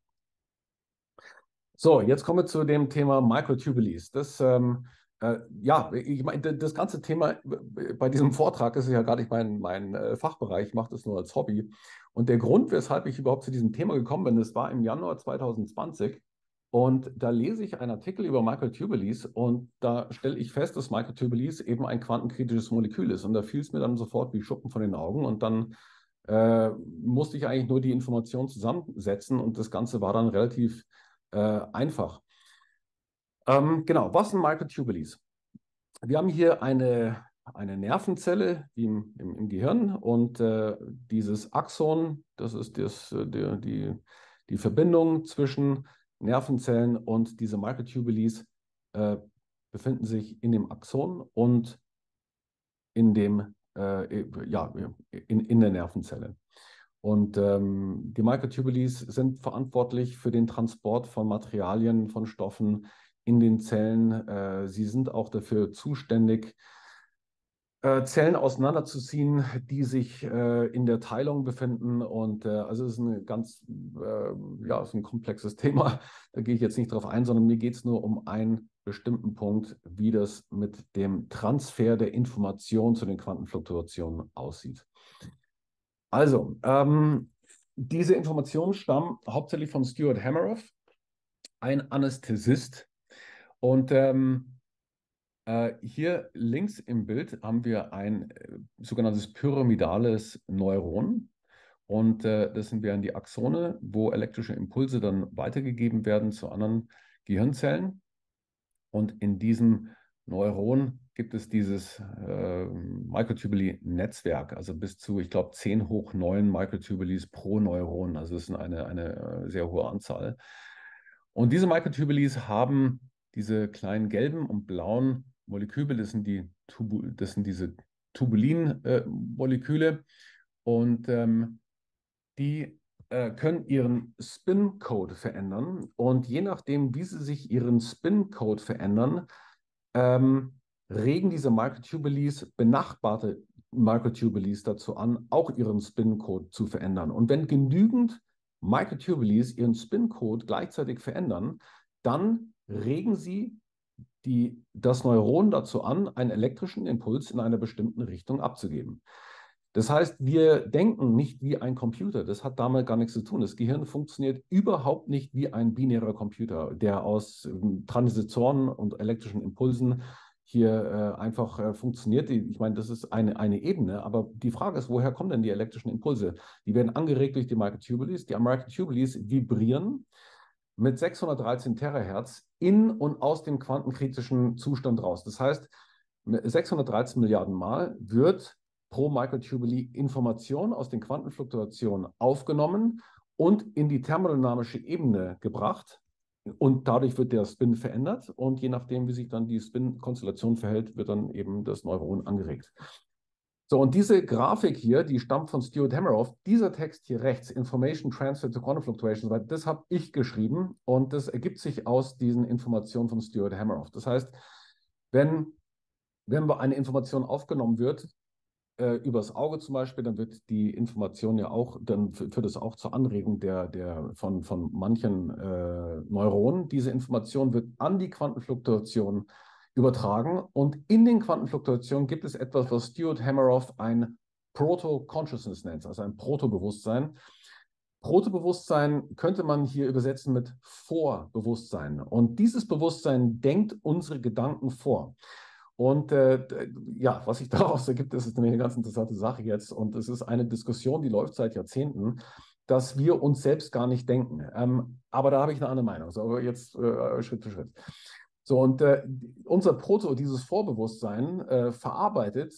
So, jetzt kommen wir zu dem Thema Microtubules. Das, ähm, äh, ja, ich meine, das ganze Thema bei diesem Vortrag ist ja gar nicht mein, mein äh, Fachbereich, ich mache das nur als Hobby. Und der Grund, weshalb ich überhaupt zu diesem Thema gekommen bin, das war im Januar zweitausendzwanzig. Und da lese ich einen Artikel über Microtubules und da stelle ich fest, dass Microtubules eben ein quantenkritisches Molekül ist. Und da fiel es mir dann sofort wie Schuppen von den Augen und dann äh, musste ich eigentlich nur die Informationen zusammensetzen und das Ganze war dann relativ äh, einfach. Ähm, genau, was sind Microtubules? Wir haben hier eine, eine Nervenzelle wie im, im, im Gehirn und äh, dieses Axon, das ist das, die, die, die Verbindung zwischen Nervenzellen und diese Microtubules äh, befinden sich in dem Axon und in, dem, äh, ja, in, in der Nervenzelle. Und ähm, die Microtubules sind verantwortlich für den Transport von Materialien, von Stoffen in den Zellen. Äh, sie sind auch dafür zuständig, äh, Zellen auseinanderzuziehen, die sich äh, in der Teilung befinden. Und äh, also es ist ein ganz, äh, ja, ist ein komplexes Thema. Da gehe ich jetzt nicht drauf ein, sondern mir geht es nur um einen bestimmten Punkt, wie das mit dem Transfer der Information zu den Quantenfluktuationen aussieht. Also, ähm, diese Informationen stammen hauptsächlich von Stuart Hameroff, ein Anästhesist. Und ähm, äh, hier links im Bild haben wir ein äh, sogenanntes pyramidales Neuron. Und äh, das sind wären die Axone, wo elektrische Impulse dann weitergegeben werden zu anderen Gehirnzellen. Und in diesem Neuron gibt es dieses äh, Microtubuli-Netzwerk, also bis zu, ich glaube, zehn hoch neun Microtubules pro Neuron. Also das ist eine, eine sehr hohe Anzahl. Und diese Microtubules haben diese kleinen gelben und blauen Moleküle, das sind, die Tubu das sind diese Tubulin-Moleküle. Äh, und ähm, die äh, können ihren Spin-Code verändern. Und je nachdem, wie sie sich ihren Spin-Code verändern, ähm, regen diese Microtubules benachbarte Microtubules dazu an, auch ihren Spin-Code zu verändern. Und wenn genügend Microtubules ihren Spin-Code gleichzeitig verändern, dann regen sie die, das Neuron dazu an, einen elektrischen Impuls in einer bestimmten Richtung abzugeben. Das heißt, wir denken nicht wie ein Computer. Das hat damit gar nichts zu tun. Das Gehirn funktioniert überhaupt nicht wie ein binärer Computer, der aus ähm, Transistoren und elektrischen Impulsen hier äh, einfach äh, funktioniert. Ich meine, das ist eine, eine Ebene, aber die Frage ist, woher kommen denn die elektrischen Impulse? Die werden angeregt durch die Microtubules. Die Microtubules vibrieren mit sechshundertdreizehn Terahertz in und aus dem quantenkritischen Zustand raus. Das heißt, sechshundertdreizehn Milliarden Mal wird pro Microtubuli Information aus den Quantenfluktuationen aufgenommen und in die thermodynamische Ebene gebracht. Und dadurch wird der Spin verändert. Und je nachdem, wie sich dann die Spin-Konstellation verhält, wird dann eben das Neuron angeregt. So, und diese Grafik hier, die stammt von Stuart Hameroff. Dieser Text hier rechts, Information Transfer to Quantum Fluctuations, weil das habe ich geschrieben und das ergibt sich aus diesen Informationen von Stuart Hameroff. Das heißt, wenn, wenn eine Information aufgenommen wird, übers Auge zum Beispiel, dann wird die Information ja auch, dann führt es auch zur Anregung der, der von, von manchen äh, Neuronen. Diese Information wird an die Quantenfluktuation übertragen und in den Quantenfluktuationen gibt es etwas, was Stuart Hameroff ein Proto-Consciousness nennt, also ein Proto-Bewusstsein. Proto-Bewusstsein könnte man hier übersetzen mit Vorbewusstsein. Und dieses Bewusstsein denkt unsere Gedanken vor. Und äh, ja, was sich daraus ergibt, das ist nämlich eine ganz interessante Sache jetzt. Und es ist eine Diskussion, die läuft seit Jahrzehnten, dass wir uns selbst gar nicht denken. Ähm, aber da habe ich eine andere Meinung. So, aber jetzt äh, Schritt für Schritt. So, und äh, unser Proto, dieses Vorbewusstsein, äh, verarbeitet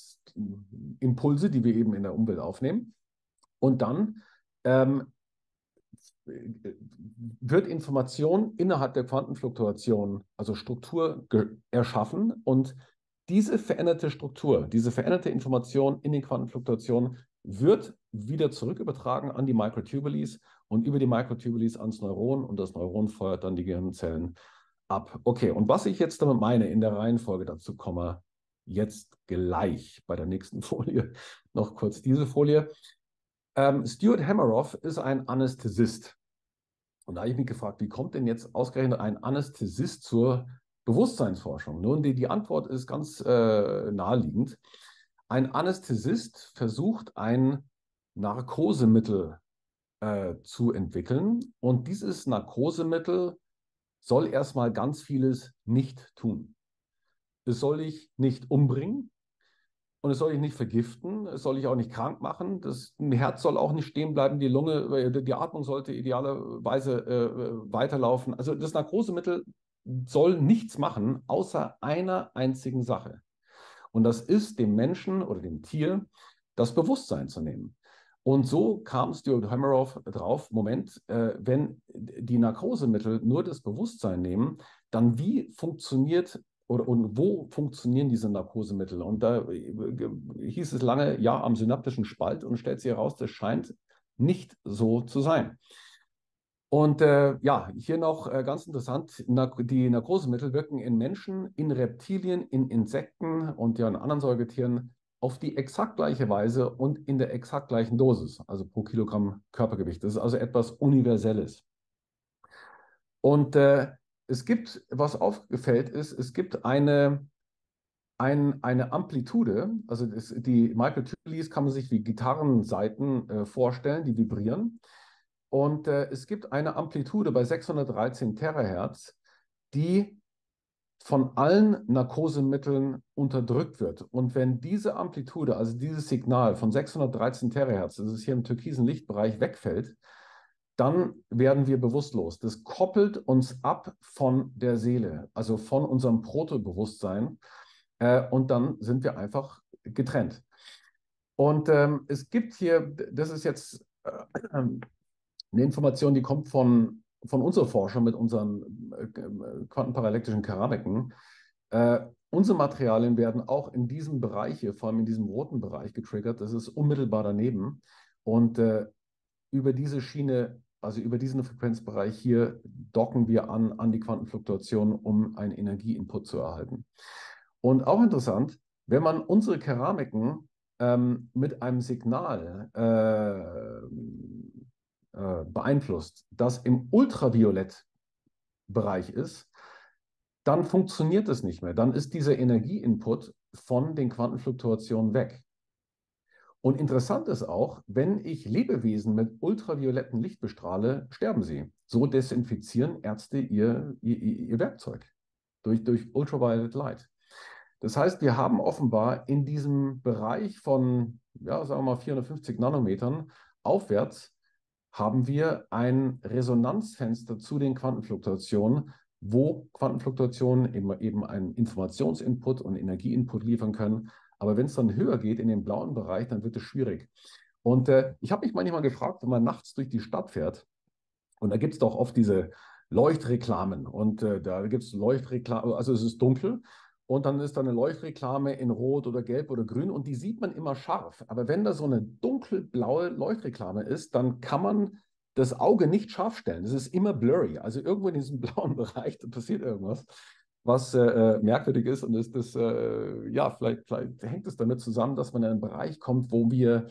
Impulse, die wir eben in der Umwelt aufnehmen. Und dann ähm, wird Information innerhalb der Quantenfluktuation, also Struktur, erschaffen. Und diese veränderte Struktur, diese veränderte Information in den Quantenfluktuationen wird wieder zurückübertragen an die Microtubules und über die Microtubules ans Neuron und das Neuron feuert dann die Gehirnzellen ab. Okay, und was ich jetzt damit meine, in der Reihenfolge dazu komme, jetzt gleich bei der nächsten Folie, noch kurz diese Folie. Ähm, Stuart Hameroff ist ein Anästhesist. Und da habe ich mich gefragt, wie kommt denn jetzt ausgerechnet ein Anästhesist zur Bewusstseinsforschung? Nun, die, die Antwort ist ganz äh, naheliegend. Ein Anästhesist versucht, ein Narkosemittel äh, zu entwickeln. Und dieses Narkosemittel soll erstmal ganz vieles nicht tun. Es soll dich nicht umbringen. Und es soll dich nicht vergiften, es soll dich auch nicht krank machen, das Herz soll auch nicht stehen bleiben, die Lunge, die Atmung sollte idealerweise äh, weiterlaufen. Also das Narkosemittel soll nichts machen, außer einer einzigen Sache. Und das ist dem Menschen oder dem Tier das Bewusstsein zu nehmen. Und so kam Stuart Hameroff drauf, Moment, äh, wenn die Narkosemittel nur das Bewusstsein nehmen, dann wie funktioniert oder und wo funktionieren diese Narkosemittel? Und da hieß es lange, ja, am synaptischen Spalt und stellt sich heraus, das scheint nicht so zu sein. Und äh, ja, hier noch äh, ganz interessant, die Narkosemittel wirken in Menschen, in Reptilien, in Insekten und ja in anderen Säugetieren auf die exakt gleiche Weise und in der exakt gleichen Dosis, also pro Kilogramm Körpergewicht. Das ist also etwas Universelles. Und äh, es gibt, was aufgefällt ist, es gibt eine, ein, eine Amplitude, also das, die Microtubules kann man sich wie Gitarrensaiten äh, vorstellen, die vibrieren. Und äh, es gibt eine Amplitude bei sechshundertdreizehn Terahertz, die von allen Narkosemitteln unterdrückt wird. Und wenn diese Amplitude, also dieses Signal von sechshundertdreizehn Terahertz, das ist hier im türkisen Lichtbereich, wegfällt, dann werden wir bewusstlos. Das koppelt uns ab von der Seele, also von unserem Protobewusstsein. Äh, und dann sind wir einfach getrennt. Und ähm, es gibt hier, das ist jetzt äh, eine Information, die kommt von, von unserer Forschung mit unseren äh, quantenparallelischen Keramiken. Äh, unsere Materialien werden auch in diesem Bereich hier, vor allem in diesem roten Bereich, getriggert. Das ist unmittelbar daneben. Und äh, über diese Schiene, also über diesen Frequenzbereich hier, docken wir an, an die Quantenfluktuation, um einen Energieinput zu erhalten. Und auch interessant, wenn man unsere Keramiken ähm, mit einem Signal äh, äh, beeinflusst, das im Ultraviolettbereich ist, dann funktioniert es nicht mehr. Dann ist dieser Energieinput von den Quantenfluktuationen weg. Und interessant ist auch, wenn ich Lebewesen mit ultravioletten Licht bestrahle, sterben sie. So desinfizieren Ärzte ihr, ihr, ihr Werkzeug durch, durch Ultraviolet Light. Das heißt, wir haben offenbar in diesem Bereich von, ja, sagen wir mal vierhundertfünfzig Nanometern aufwärts, haben wir ein Resonanzfenster zu den Quantenfluktuationen, wo Quantenfluktuationen eben, eben einen Informationsinput und Energieinput liefern können. Aber wenn es dann höher geht in den blauen Bereich, dann wird es schwierig. Und äh, ich habe mich manchmal gefragt, wenn man nachts durch die Stadt fährt, und da gibt es doch oft diese Leuchtreklamen. Und äh, da gibt es Leuchtreklamen, also es ist dunkel. Und dann ist da eine Leuchtreklame in Rot oder Gelb oder Grün und die sieht man immer scharf. Aber wenn da so eine dunkelblaue Leuchtreklame ist, dann kann man das Auge nicht scharf stellen. Das ist immer blurry. Also irgendwo in diesem blauen Bereich, da passiert irgendwas, was äh, merkwürdig ist. Und ist das, äh, ja, vielleicht, vielleicht hängt es damit zusammen, dass man in einen Bereich kommt, wo wir,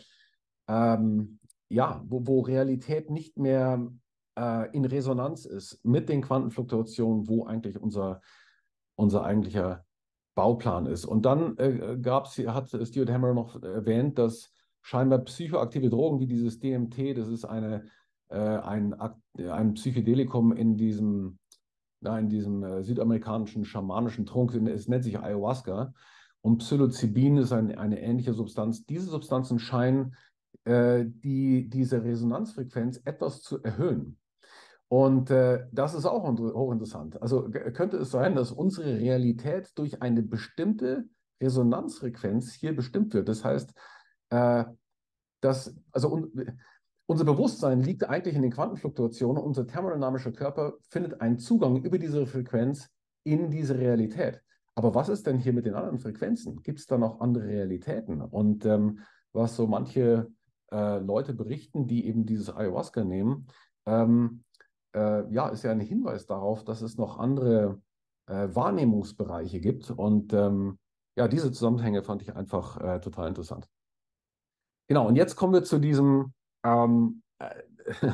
ähm, ja, wo, wo Realität nicht mehr äh, in Resonanz ist mit den Quantenfluktuationen, wo eigentlich unser, unser eigentlicher Bauplan ist. Und dann äh, gab's, hat Stuart Hammer noch erwähnt, dass scheinbar psychoaktive Drogen wie dieses D M T, das ist eine, äh, ein, ein Psychedelikum in diesem, na, in diesem äh, südamerikanischen schamanischen Trunk, es nennt sich Ayahuasca. Und Psilocybin ist ein, eine ähnliche Substanz. Diese Substanzen scheinen äh, die, diese Resonanzfrequenz etwas zu erhöhen. Und äh, das ist auch hochinteressant. Also könnte es sein, dass unsere Realität durch eine bestimmte Resonanzfrequenz hier bestimmt wird. Das heißt, äh, dass, also un unser Bewusstsein liegt eigentlich in den Quantenfluktuationen. Unser thermodynamischer Körper findet einen Zugang über diese Frequenz in diese Realität. Aber was ist denn hier mit den anderen Frequenzen? Gibt es da noch andere Realitäten? Und ähm, was so manche äh, Leute berichten, die eben dieses Ayahuasca nehmen, ähm, Äh, ja, ist ja ein Hinweis darauf, dass es noch andere äh, Wahrnehmungsbereiche gibt. Und ähm, ja, diese Zusammenhänge fand ich einfach äh, total interessant. Genau, und jetzt kommen wir zu diesem, ähm, äh,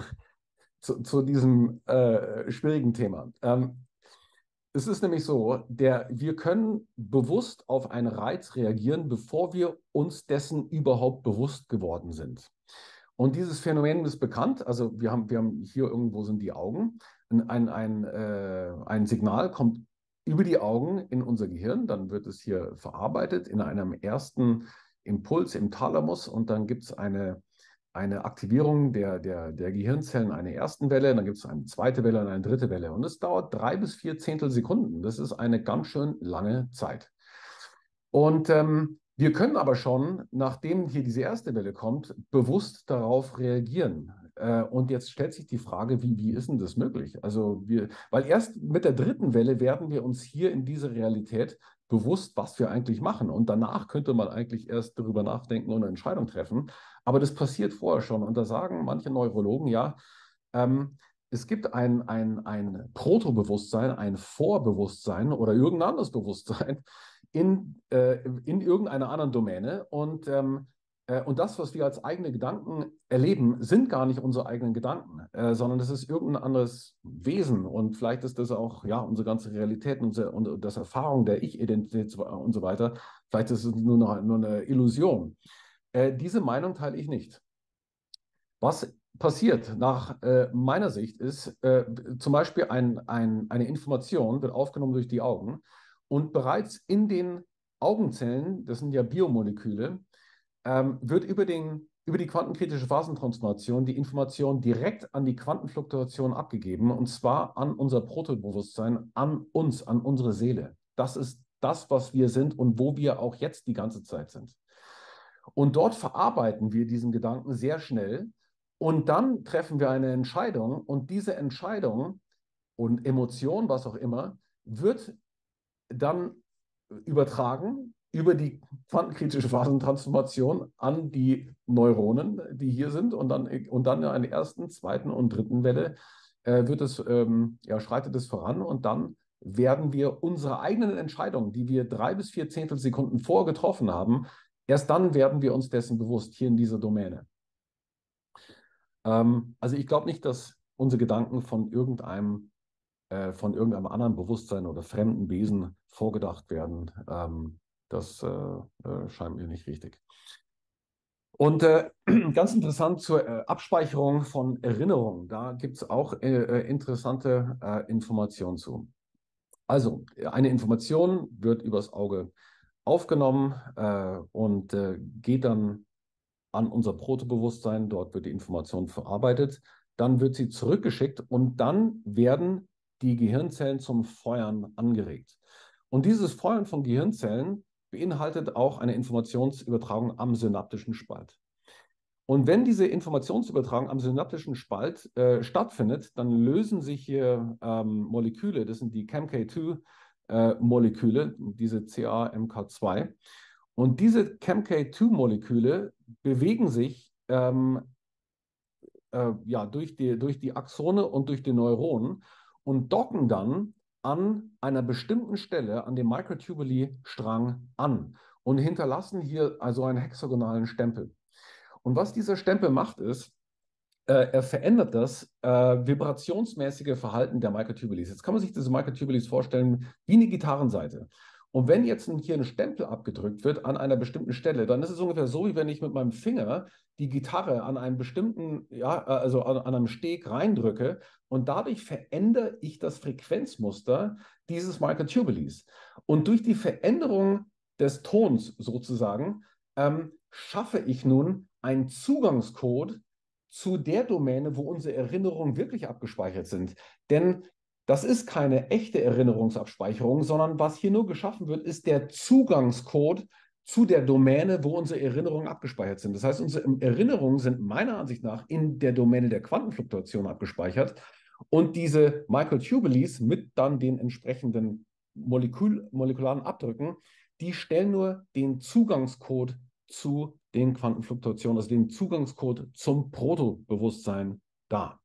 zu, zu diesem äh, schwierigen Thema. Ähm, es ist nämlich so, der, wir können bewusst auf einen Reiz reagieren, bevor wir uns dessen überhaupt bewusst geworden sind. Und dieses Phänomen ist bekannt. Also wir haben, wir haben hier irgendwo sind die Augen. Ein, ein, äh, ein Signal kommt über die Augen in unser Gehirn. Dann wird es hier verarbeitet in einem ersten Impuls im Thalamus. Und dann gibt es eine, eine Aktivierung der, der, der Gehirnzellen einer ersten Welle. Dann gibt es eine zweite Welle und eine dritte Welle. Und es dauert drei bis vier Zehntelsekunden. Das ist eine ganz schön lange Zeit. Und ähm, wir können aber schon, nachdem hier diese erste Welle kommt, bewusst darauf reagieren. äh, und jetzt stellt sich die Frage, wie, wie ist denn das möglich? Also wir, weil erst mit der dritten Welle werden wir uns hier in dieser Realität bewusst, was wir eigentlich machen. Und danach könnte man eigentlich erst darüber nachdenken und eine Entscheidung treffen. Aber das passiert vorher schon. Und da sagen manche Neurologen, ja, ähm, es gibt ein, ein, ein Protobewusstsein, ein Vorbewusstsein oder irgendein anderes Bewusstsein in, äh, in irgendeiner anderen Domäne. Und, ähm, äh, und das, was wir als eigene Gedanken erleben, sind gar nicht unsere eigenen Gedanken, äh, sondern das ist irgendein anderes Wesen. Und vielleicht ist das auch ja, unsere ganze Realität, unsere, und das Erfahrung der Ich-Identität und so weiter. Vielleicht ist es nur, noch, nur eine Illusion. Äh, diese Meinung teile ich nicht. Was passiert nach äh, meiner Sicht ist, äh, zum Beispiel ein, ein, eine Information wird aufgenommen durch die Augen und bereits in den Augenzellen, das sind ja Biomoleküle, ähm, wird über, den, über die quantenkritische Phasentransformation die Information direkt an die Quantenfluktuation abgegeben, und zwar an unser Protobewusstsein, an uns, an unsere Seele. Das ist das, was wir sind und wo wir auch jetzt die ganze Zeit sind. Und dort verarbeiten wir diesen Gedanken sehr schnell und dann treffen wir eine Entscheidung, und diese Entscheidung und Emotion, was auch immer, wird dann übertragen über die quantenkritische Phasentransformation an die Neuronen, die hier sind, und dann, und dann in einer ersten, zweiten und dritten Welle äh, wird es, ähm, ja, schreitet es voran, und dann werden wir unsere eigenen Entscheidungen, die wir drei bis vier Zehntelsekunden vorher getroffen haben, erst dann werden wir uns dessen bewusst, hier in dieser Domäne. Ähm, also ich glaube nicht, dass unsere Gedanken von irgendeinem, äh, von irgendeinem anderen Bewusstsein oder fremden Wesen vorgedacht werden. Ähm, das äh, äh, scheint mir nicht richtig. Und äh, ganz interessant zur äh, Abspeicherung von Erinnerungen. Da gibt es auch äh, äh, interessante äh, Informationen zu. Also, eine Information wird übers Auge aufgenommen äh, und äh, geht dann an unser Protobewusstsein. Dort wird die Information verarbeitet. Dann wird sie zurückgeschickt und dann werden die Gehirnzellen zum Feuern angeregt. Und dieses Feuern von Gehirnzellen beinhaltet auch eine Informationsübertragung am synaptischen Spalt. Und wenn diese Informationsübertragung am synaptischen Spalt äh, stattfindet, dann lösen sich hier ähm, Moleküle, das sind die C A M K zwei Moleküle, diese C A M K zwei. Und diese C A M K zwei Moleküle bewegen sich ähm, äh, ja, durch die, durch die Axone und durch die Neuronen und docken dann an einer bestimmten Stelle an dem Microtubuli-Strang an und hinterlassen hier also einen hexagonalen Stempel. Und was dieser Stempel macht, ist, äh, er verändert das äh, vibrationsmäßige Verhalten der Microtubules. Jetzt kann man sich diese Microtubules vorstellen wie eine Gitarrenseite. Und wenn jetzt hier ein Stempel abgedrückt wird an einer bestimmten Stelle, dann ist es ungefähr so, wie wenn ich mit meinem Finger die Gitarre an einem bestimmten, ja, also an, an einem Steg reindrücke, und dadurch verändere ich das Frequenzmuster dieses Microtubules. Und durch die Veränderung des Tons sozusagen ähm, schaffe ich nun einen Zugangscode zu der Domäne, wo unsere Erinnerungen wirklich abgespeichert sind. Denn das ist keine echte Erinnerungsabspeicherung, sondern was hier nur geschaffen wird, ist der Zugangscode zu der Domäne, wo unsere Erinnerungen abgespeichert sind. Das heißt, unsere Erinnerungen sind meiner Ansicht nach in der Domäne der Quantenfluktuation abgespeichert, und diese Microtubules mit dann den entsprechenden Molekül molekularen Abdrücken, die stellen nur den Zugangscode zu den Quantenfluktuationen, also den Zugangscode zum Protobewusstsein dar.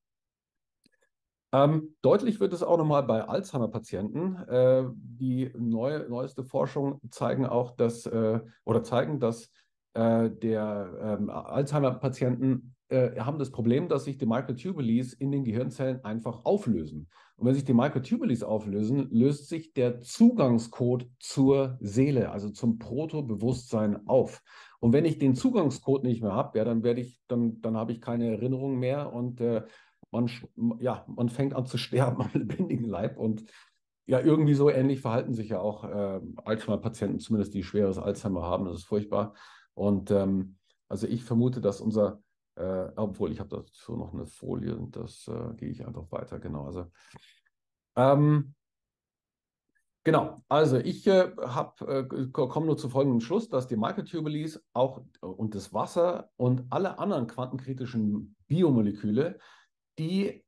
Ähm, deutlich wird es auch nochmal bei Alzheimer-Patienten. Äh, die neue, neueste Forschung zeigen auch, dass äh, oder zeigen, dass äh, der ähm, Alzheimer-Patienten äh, haben das Problem, dass sich die Microtubules in den Gehirnzellen einfach auflösen. Und wenn sich die Microtubules auflösen, löst sich der Zugangscode zur Seele, also zum Protobewusstsein auf. Und wenn ich den Zugangscode nicht mehr habe, ja, dann werde ich, dann, dann habe ich keine Erinnerung mehr, und äh, man, ja, man fängt an zu sterben am lebendigen Leib. Und ja, irgendwie so ähnlich verhalten sich ja auch äh, Alzheimer-Patienten, zumindest die schweres Alzheimer haben. Das ist furchtbar. Und ähm, also ich vermute, dass unser, äh, obwohl ich habe dazu noch eine Folie, und das äh, gehe ich einfach weiter. Genau. Also ähm, Genau, also ich äh, äh, komme nur zu folgendem Schluss, dass die Microtubules auch äh, und das Wasser und alle anderen quantenkritischen Biomoleküle, die,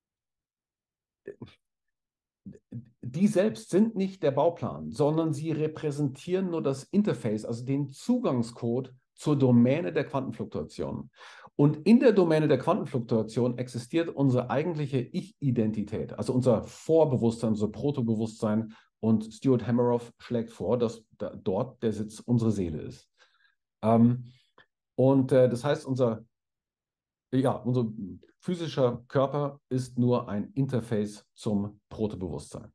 die selbst sind nicht der Bauplan, sondern sie repräsentieren nur das Interface, also den Zugangscode zur Domäne der Quantenfluktuation. Und in der Domäne der Quantenfluktuation existiert unsere eigentliche Ich-Identität, also unser Vorbewusstsein, unser Protobewusstsein. Und Stuart Hameroff schlägt vor, dass da, dort der Sitz unserer Seele ist. Ähm, und äh, das heißt, unser, ja, unser physischer Körper ist nur ein Interface zum Protobewusstsein.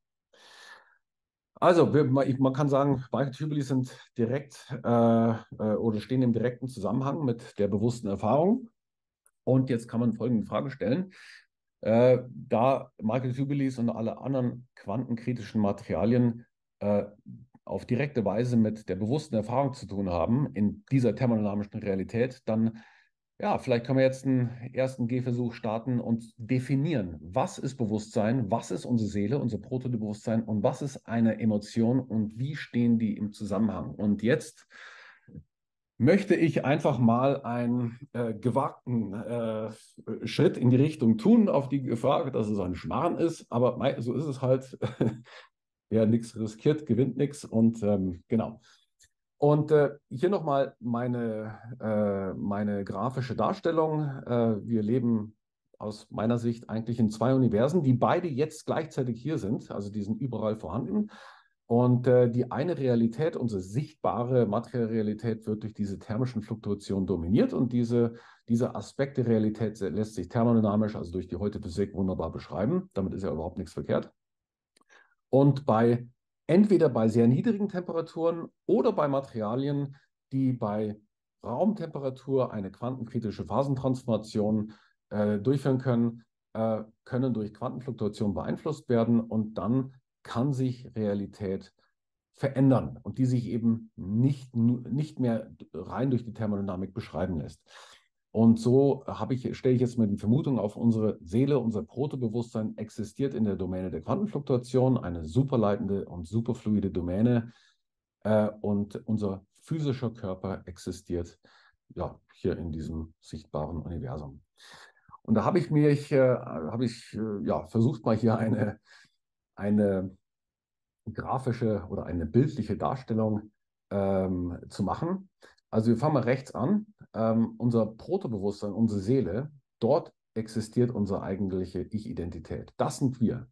Also, wir, man kann sagen, Microtubules sind direkt äh, äh, oder stehen im direkten Zusammenhang mit der bewussten Erfahrung. Und jetzt kann man folgende Frage stellen. Äh, da Microtubules und alle anderen quantenkritischen Materialien äh, auf direkte Weise mit der bewussten Erfahrung zu tun haben in dieser thermodynamischen Realität, dann ja, vielleicht können wir jetzt einen ersten Gehversuch starten und definieren, was ist Bewusstsein, was ist unsere Seele, unser Protobewusstsein und was ist eine Emotion und wie stehen die im Zusammenhang. Und jetzt möchte ich einfach mal einen äh, gewagten äh, Schritt in die Richtung tun, auf die Gefahr, dass es ein Schmarrn ist, aber mei, so ist es halt. Wer nichts riskiert, gewinnt nichts und ähm, genau. Und äh, hier nochmal meine, äh, meine grafische Darstellung. Äh, wir leben aus meiner Sicht eigentlich in zwei Universen, die beide jetzt gleichzeitig hier sind. Also die sind überall vorhanden. Und äh, die eine Realität, unsere sichtbare materielle Realität, wird durch diese thermischen Fluktuationen dominiert. Und diese, dieser Aspekt der Realität lässt sich thermodynamisch, also durch die heutige Physik, wunderbar beschreiben. Damit ist ja überhaupt nichts verkehrt. Und bei entweder bei sehr niedrigen Temperaturen oder bei Materialien, die bei Raumtemperatur eine quantenkritische Phasentransformation äh, durchführen können, äh, können durch Quantenfluktuation beeinflusst werden und dann kann sich Realität verändern und die sich eben nicht, nicht mehr rein durch die Thermodynamik beschreiben lässt. Und so habe ich, stelle ich jetzt mal die Vermutung auf, unsere Seele, unser Protobewusstsein existiert in der Domäne der Quantenfluktuation, eine superleitende und superfluide Domäne. Äh, und unser physischer Körper existiert ja, hier in diesem sichtbaren Universum. Und da habe ich mir, ich, äh, habe ich äh, ja, versucht, mal hier eine, eine grafische oder eine bildliche Darstellung ähm, zu machen. Also wir fangen mal rechts an. Ähm, unser Protobewusstsein, unsere Seele, dort existiert unsere eigentliche Ich-Identität. Das sind wir.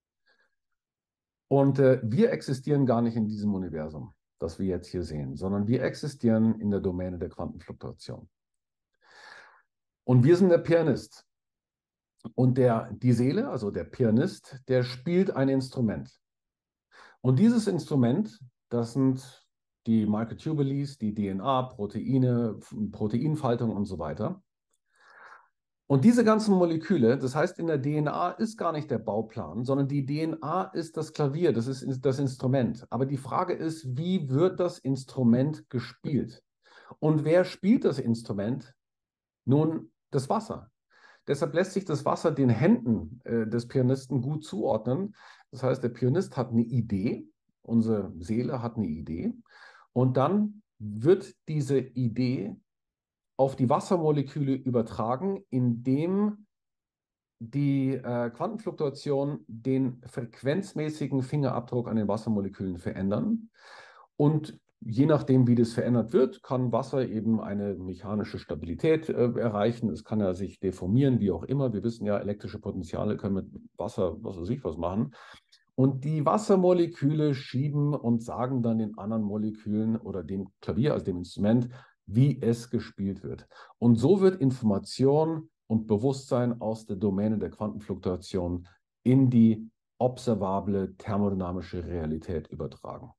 Und äh, wir existieren gar nicht in diesem Universum, das wir jetzt hier sehen, sondern wir existieren in der Domäne der Quantenfluktuation. Und wir sind der Pianist. Und der, die Seele, also der Pianist, der spielt ein Instrument. Und dieses Instrument, das sind die Microtubules, die D N A, Proteine, Proteinfaltung und so weiter. Und diese ganzen Moleküle, das heißt, in der D N A ist gar nicht der Bauplan, sondern die D N A ist das Klavier, das ist das Instrument. Aber die Frage ist, wie wird das Instrument gespielt? Und wer spielt das Instrument? Nun, das Wasser. Deshalb lässt sich das Wasser den Händen äh, des Pianisten gut zuordnen. Das heißt, der Pianist hat eine Idee, unsere Seele hat eine Idee und dann wird diese Idee auf die Wassermoleküle übertragen, indem die äh, Quantenfluktuation den frequenzmäßigen Fingerabdruck an den Wassermolekülen verändern. Und je nachdem, wie das verändert wird, kann Wasser eben eine mechanische Stabilität äh, erreichen. Es kann ja sich deformieren, wie auch immer. Wir wissen ja, elektrische Potenziale können mit Wasser, was weiß ich, was machen. Und die Wassermoleküle schieben und sagen dann den anderen Molekülen oder dem Klavier, also dem Instrument, wie es gespielt wird. Und so wird Information und Bewusstsein aus der Domäne der Quantenfluktuation in die observable thermodynamische Realität übertragen.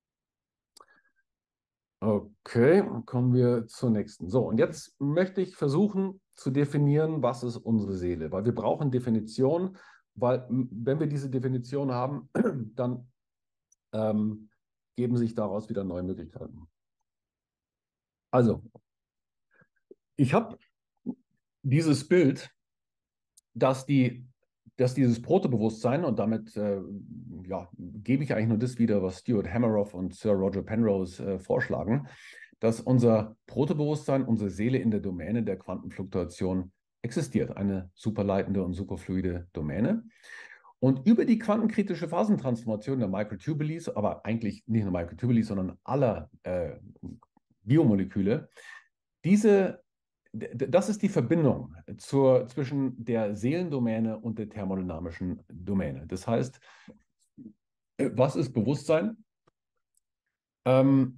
Okay, kommen wir zur nächsten. So, und jetzt möchte ich versuchen zu definieren, was ist unsere Seele, weil wir brauchen Definition, weil wenn wir diese Definition haben, dann ähm, geben sich daraus wieder neue Möglichkeiten. Also, ich habe dieses Bild, dass die dass dieses Protobewusstsein, und damit äh, ja, gebe ich eigentlich nur das wieder, was Stuart Hameroff und Sir Roger Penrose äh, vorschlagen, dass unser Protobewusstsein, unsere Seele in der Domäne der Quantenfluktuation existiert, eine superleitende und superfluide Domäne. Und über die quantenkritische Phasentransformation der Microtubules, aber eigentlich nicht nur Microtubules, sondern aller äh, Biomoleküle, diese, das ist die Verbindung zur, zwischen der Seelendomäne und der thermodynamischen Domäne. Das heißt, was ist Bewusstsein? Ähm,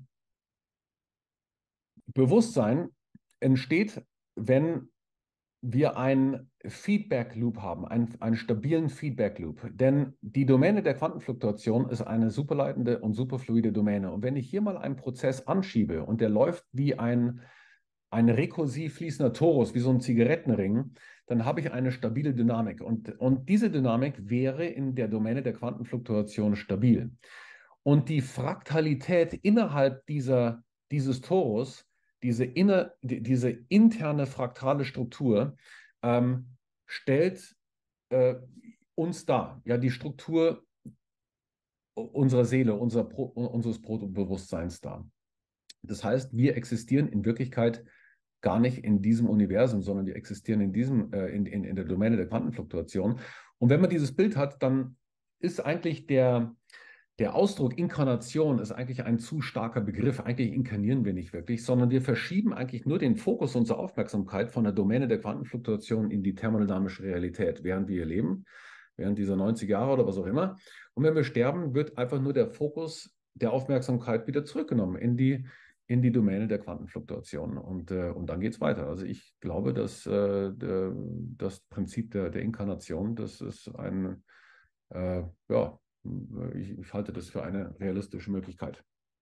Bewusstsein entsteht, wenn wir einen Feedback-Loop haben, einen, einen stabilen Feedback-Loop. Denn die Domäne der Quantenfluktuation ist eine superleitende und superfluide Domäne. Und wenn ich hier mal einen Prozess anschiebe und der läuft wie ein, ein rekursiv fließender Torus, wie so ein Zigarettenring, dann habe ich eine stabile Dynamik. Und, und diese Dynamik wäre in der Domäne der Quantenfluktuation stabil. Und die Fraktalität innerhalb dieser, dieses Torus, diese, inner, die, diese interne fraktale Struktur, ähm, stellt äh, uns dar, ja, die Struktur unserer Seele, unser Pro, unseres Protobewusstseins dar. Das heißt, wir existieren in Wirklichkeit gar nicht in diesem Universum, sondern wir existieren in, diesem, äh, in, in, in der Domäne der Quantenfluktuation. Und wenn man dieses Bild hat, dann ist eigentlich der, der Ausdruck Inkarnation ist eigentlich ein zu starker Begriff. Eigentlich inkarnieren wir nicht wirklich, sondern wir verschieben eigentlich nur den Fokus unserer Aufmerksamkeit von der Domäne der Quantenfluktuation in die thermodynamische Realität, während wir hier leben, während dieser neunzig Jahre oder was auch immer. Und wenn wir sterben, wird einfach nur der Fokus der Aufmerksamkeit wieder zurückgenommen in die, in die Domäne der Quantenfluktuation. Und, äh, und dann geht es weiter. Also ich glaube, dass äh, der, das Prinzip der, der Inkarnation, das ist ein, äh, ja, Ich, ich halte das für eine realistische Möglichkeit.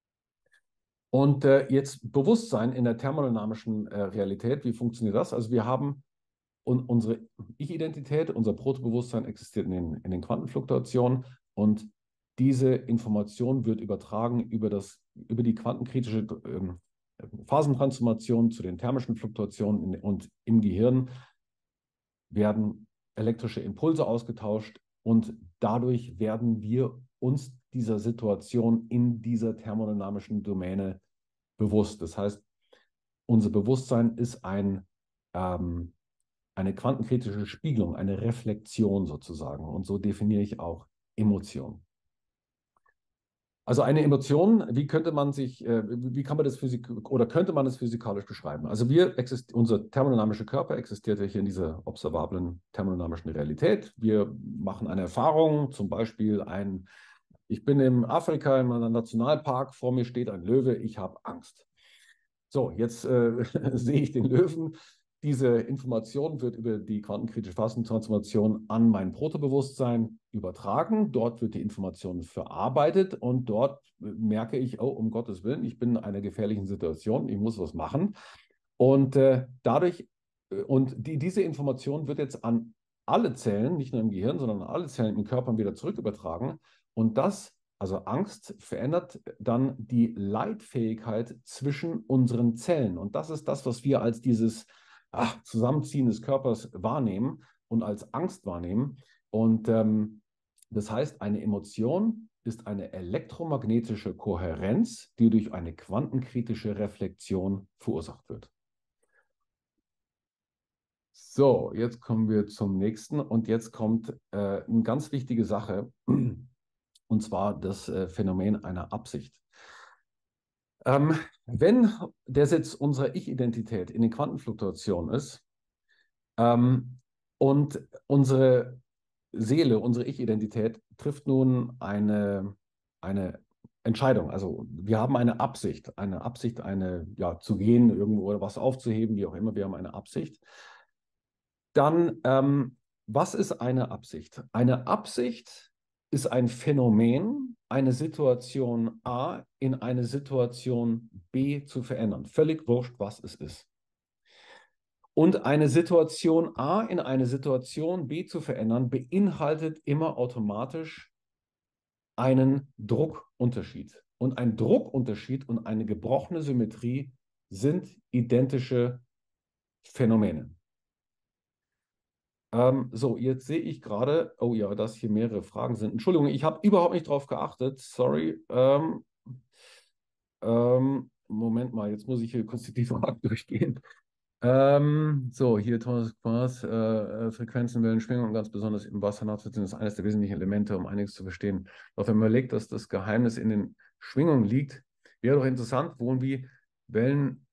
Und äh, jetzt Bewusstsein in der thermodynamischen äh, Realität, wie funktioniert das? Also wir haben un unsere Ich-Identität, unser Protobewusstsein existiert in den, in den Quantenfluktuationen und diese Information wird übertragen über, das, über die quantenkritische äh, Phasentransformation zu den thermischen Fluktuationen in, und im Gehirn werden elektrische Impulse ausgetauscht. Und dadurch werden wir uns dieser Situation in dieser thermodynamischen Domäne bewusst. Das heißt, unser Bewusstsein ist ein, ähm, eine quantenkritische Spiegelung, eine Reflexion sozusagen. Und so definiere ich auch Emotion. Also eine Emotion, wie könnte man sich, äh, wie kann man das physik oder könnte man es physikalisch beschreiben? Also wir unser thermodynamischer Körper existiert ja hier in dieser observablen thermodynamischen Realität. Wir machen eine Erfahrung, zum Beispiel ein, ich bin in Afrika in einem Nationalpark, vor mir steht ein Löwe, ich habe Angst. So, jetzt äh, sehe ich den Löwen. Diese Information wird über die quantenkritische Phasentransformation an mein Protobewusstsein übertragen. Dort wird die Information verarbeitet und dort merke ich, oh, um Gottes Willen, ich bin in einer gefährlichen Situation, ich muss was machen. Und äh, dadurch, und die, diese Information wird jetzt an alle Zellen, nicht nur im Gehirn, sondern an alle Zellen im Körper wieder zurück übertragen. Und das, also Angst, verändert dann die Leitfähigkeit zwischen unseren Zellen. Und das ist das, was wir als dieses Ach, Zusammenziehen des Körpers wahrnehmen und als Angst wahrnehmen. Und ähm, das heißt, eine Emotion ist eine elektromagnetische Kohärenz, die durch eine quantenkritische Reflexion verursacht wird. So, jetzt kommen wir zum nächsten und jetzt kommt äh, eine ganz wichtige Sache, und zwar das äh, Phänomen einer Absicht. Ähm, wenn der Sitz unserer Ich-Identität in den Quantenfluktuationen ist ähm, und unsere Seele, unsere Ich-Identität trifft nun eine, eine Entscheidung. Also wir haben eine Absicht, eine Absicht, eine, ja, zu gehen, irgendwo oder was aufzuheben, wie auch immer, wir haben eine Absicht. Dann, ähm, was ist eine Absicht? Eine Absicht ist ein Phänomen, eine Situation A in eine Situation B zu verändern. Völlig wurscht, was es ist. Und eine Situation A in eine Situation B zu verändern, beinhaltet immer automatisch einen Druckunterschied. Und ein Druckunterschied und eine gebrochene Symmetrie sind identische Phänomene. Ähm, so, jetzt sehe ich gerade, oh ja, dass hier mehrere Fragen sind. Entschuldigung, ich habe überhaupt nicht drauf geachtet. Sorry. Ähm, ähm, Moment mal, jetzt muss ich hier kurz die Fragen durchgehen. Ähm, so, hier Thomas Spaß, äh, äh, Frequenzen, Wellen, Schwingungen, ganz besonders im Wasser nachzuziehen, ist eines der wesentlichen Elemente, um einiges zu verstehen. Doch wenn man überlegt, dass das Geheimnis in den Schwingungen liegt, wäre doch interessant, wo und wie Wellen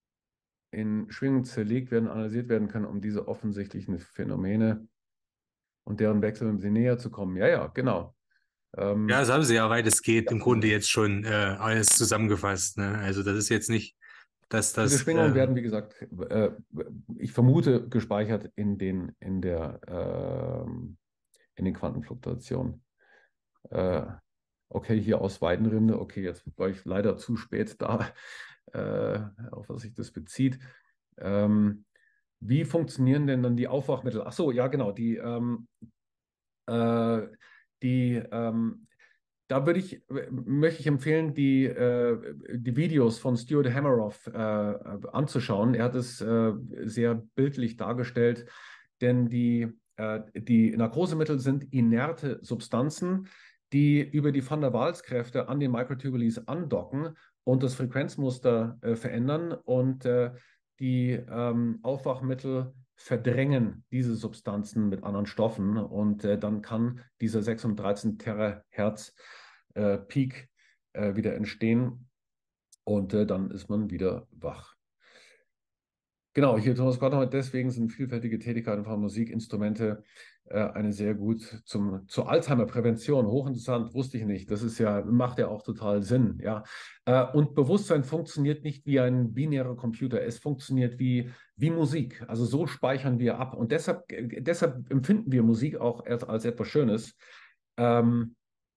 in Schwingungen zerlegt werden, analysiert werden können, um diese offensichtlichen Phänomene und deren Wechsel um sie näher zu kommen. Ja, ja, genau. Ja, Ähm, das haben Sie ja, weit es geht, ja, im Grunde jetzt schon äh, alles zusammengefasst. Ne? Also das ist jetzt nicht, dass diese das, Schwingungen äh, werden, wie gesagt, äh, ich vermute, gespeichert in den, in der, ähm, in den Quantenfluktuationen. Äh, okay, hier aus Weidenrinde. Okay, jetzt war ich leider zu spät da, äh, auf was sich das bezieht. Ähm, wie funktionieren denn dann die Aufwachmittel? Ach so, ja, genau. Die, ähm, äh, die ähm, Da würde ich, möchte ich empfehlen, die, äh, die Videos von Stuart Hameroff äh, anzuschauen. Er hat es äh, sehr bildlich dargestellt, denn die, äh, die Narkosemittel sind inerte Substanzen, die über die Van der Waals-Kräfte an den Microtubules andocken und das Frequenzmuster äh, verändern und äh, die ähm, Aufwachmittel verdrängen diese Substanzen mit anderen Stoffen und äh, dann kann dieser sechshundertdreizehn Terahertz äh, Peak äh, wieder entstehen und äh, dann ist man wieder wach. Genau, hier Thomas Gotthammer, deswegen sind vielfältige Tätigkeiten von Musikinstrumente äh, eine sehr gut zum, zur Alzheimer-Prävention. Hochinteressant, wusste ich nicht. Das ist ja, macht ja auch total Sinn, ja. Äh, und Bewusstsein funktioniert nicht wie ein binärer Computer, es funktioniert wie, wie Musik. Also so speichern wir ab. Und deshalb, äh, deshalb empfinden wir Musik auch als, als etwas Schönes. Ähm,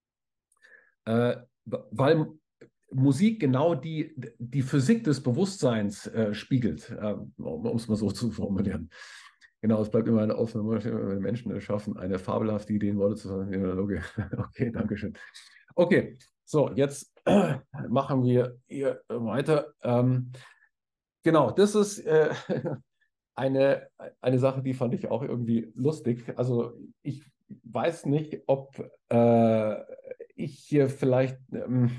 äh, weil Musik genau die, die Physik des Bewusstseins äh, spiegelt, äh, um es mal so zu formulieren. Genau, es bleibt immer eine offene Möglichkeit, wenn Menschen es schaffen, eine fabelhafte Idee in Worte zu fassen. Okay, danke schön. Okay, so, jetzt äh, machen wir hier weiter. Ähm, genau, das ist äh, eine, eine Sache, die fand ich auch irgendwie lustig. Also ich weiß nicht, ob äh, ich hier vielleicht ähm,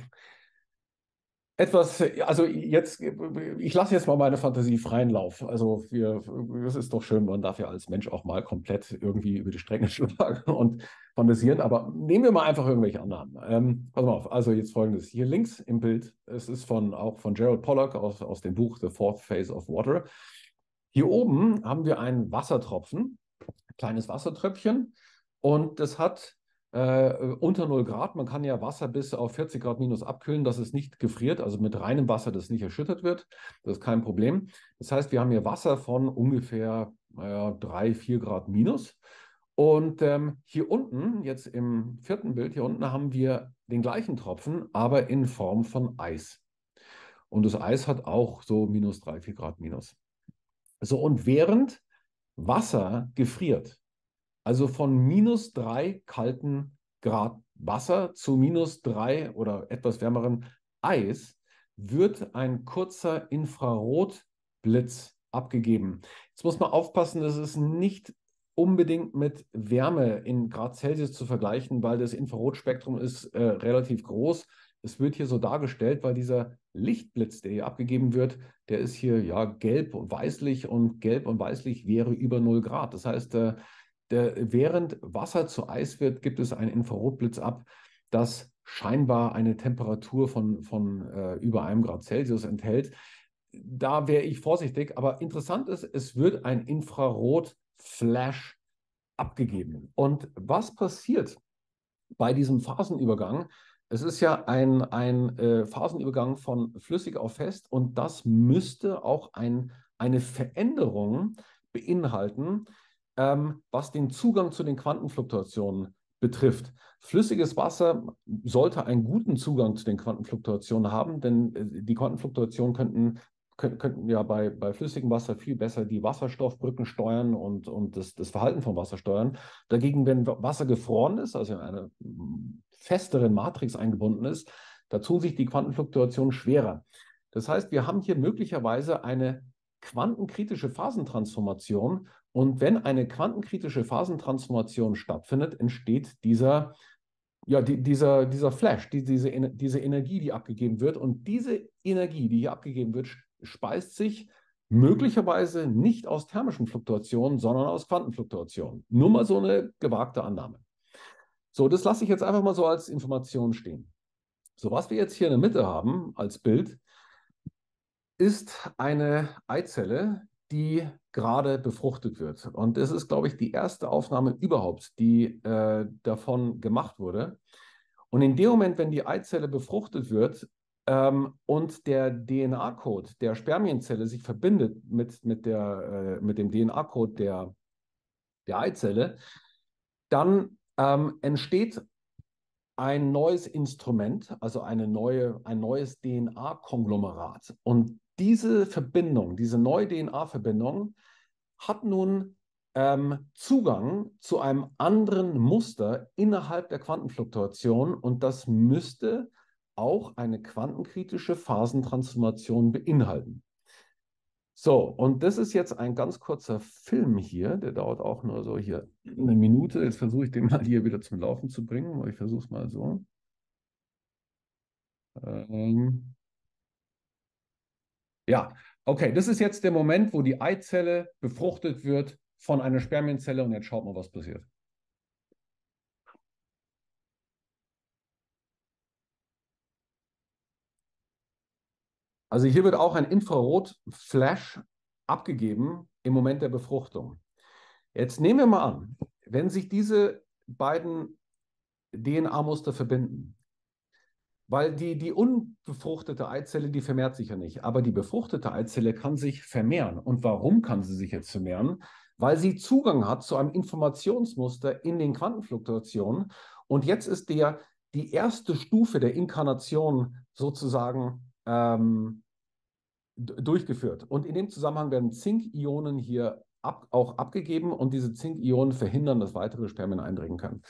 etwas, also jetzt, ich lasse jetzt mal meine Fantasie freien Lauf. Also wir, es ist doch schön, man darf ja als Mensch auch mal komplett irgendwie über die Stränge schlagen und fantasieren, aber nehmen wir mal einfach irgendwelche Annahmen. Ähm, pass mal auf, also jetzt folgendes, hier links im Bild, es ist von, auch von Gerald Pollack aus, aus dem Buch The Fourth Phase of Water. Hier oben haben wir einen Wassertropfen, kleines Wassertröpfchen, und das hat äh, unter null Grad. Man kann ja Wasser bis auf vierzig Grad minus abkühlen, dass es nicht gefriert, also mit reinem Wasser, das nicht erschüttert wird. Das ist kein Problem. Das heißt, wir haben hier Wasser von ungefähr naja, drei, vier Grad minus. Und ähm, hier unten, jetzt im vierten Bild, hier unten haben wir den gleichen Tropfen, aber in Form von Eis. Und das Eis hat auch so minus drei, vier Grad minus. So, und während Wasser gefriert, also von minus drei kalten Grad Wasser zu minus drei oder etwas wärmeren Eis, wird ein kurzer Infrarotblitz abgegeben. Jetzt muss man aufpassen, das ist nicht unbedingt mit Wärme in Grad Celsius zu vergleichen, weil das Infrarotspektrum ist äh, relativ groß. Es wird hier so dargestellt, weil dieser Lichtblitz, der hier abgegeben wird, der ist hier ja gelb und weißlich und gelb und weißlich wäre über null Grad. Das heißt, äh, der, während Wasser zu Eis wird, gibt es einen Infrarotblitz ab, das scheinbar eine Temperatur von, von äh, über einem Grad Celsius enthält. Da wäre ich vorsichtig, aber interessant ist, es wird ein Infrarotflash abgegeben. Und was passiert bei diesem Phasenübergang? Es ist ja ein, ein äh, Phasenübergang von flüssig auf fest und das müsste auch ein, eine Veränderung beinhalten, ähm, was den Zugang zu den Quantenfluktuationen betrifft. Flüssiges Wasser sollte einen guten Zugang zu den Quantenfluktuationen haben, denn äh, die Quantenfluktuationen könnten, könnten, könnten ja bei, bei flüssigem Wasser viel besser die Wasserstoffbrücken steuern und, und das, das Verhalten von Wasser steuern. Dagegen, wenn Wasser gefroren ist, also in einer festeren Matrix eingebunden ist, da tun sich die Quantenfluktuationen schwerer. Das heißt, wir haben hier möglicherweise eine quantenkritische Phasentransformation, Und wenn eine quantenkritische Phasentransformation stattfindet, entsteht dieser, ja, die, dieser, dieser Flash, die, diese, diese Energie, die abgegeben wird. Und diese Energie, die hier abgegeben wird, speist sich möglicherweise nicht aus thermischen Fluktuationen, sondern aus Quantenfluktuationen. Nur mal so eine gewagte Annahme. So, das lasse ich jetzt einfach mal so als Information stehen. So, was wir jetzt hier in der Mitte haben als Bild, ist eine Eizelle, die gerade befruchtet wird. Und das ist, glaube ich, die erste Aufnahme überhaupt, die äh, davon gemacht wurde. Und in dem Moment, wenn die Eizelle befruchtet wird ähm, und der D N A-Code der Spermienzelle sich verbindet mit, mit, der, äh, mit dem D N A-Code der, der Eizelle, dann ähm, entsteht ein neues Instrument, also eine neue, ein neues D N A-Konglomerat. Und diese Verbindung, diese neue D N A-Verbindung hat nun ähm, Zugang zu einem anderen Muster innerhalb der Quantenfluktuation und das müsste auch eine quantenkritische Phasentransformation beinhalten. So, und das ist jetzt ein ganz kurzer Film hier, der dauert auch nur so hier eine Minute. Jetzt versuche ich den mal hier wieder zum Laufen zu bringen, ich versuche es mal so. Ähm ja, okay, das ist jetzt der Moment, wo die Eizelle befruchtet wird von einer Spermienzelle und jetzt schaut mal, was passiert. Also hier wird auch ein Infrarot-Flash abgegeben im Moment der Befruchtung. Jetzt nehmen wir mal an, wenn sich diese beiden D N A-Muster verbinden, weil die, die unbefruchtete Eizelle, die vermehrt sich ja nicht, aber die befruchtete Eizelle kann sich vermehren. Und warum kann sie sich jetzt vermehren? Weil sie Zugang hat zu einem Informationsmuster in den Quantenfluktuationen. Und jetzt ist der, die erste Stufe der Inkarnation sozusagen ähm, durchgeführt. Und in dem Zusammenhang werden Zink-Ionen hier ab, auch abgegeben und diese Zink-Ionen verhindern, dass weitere Spermien eindringen können.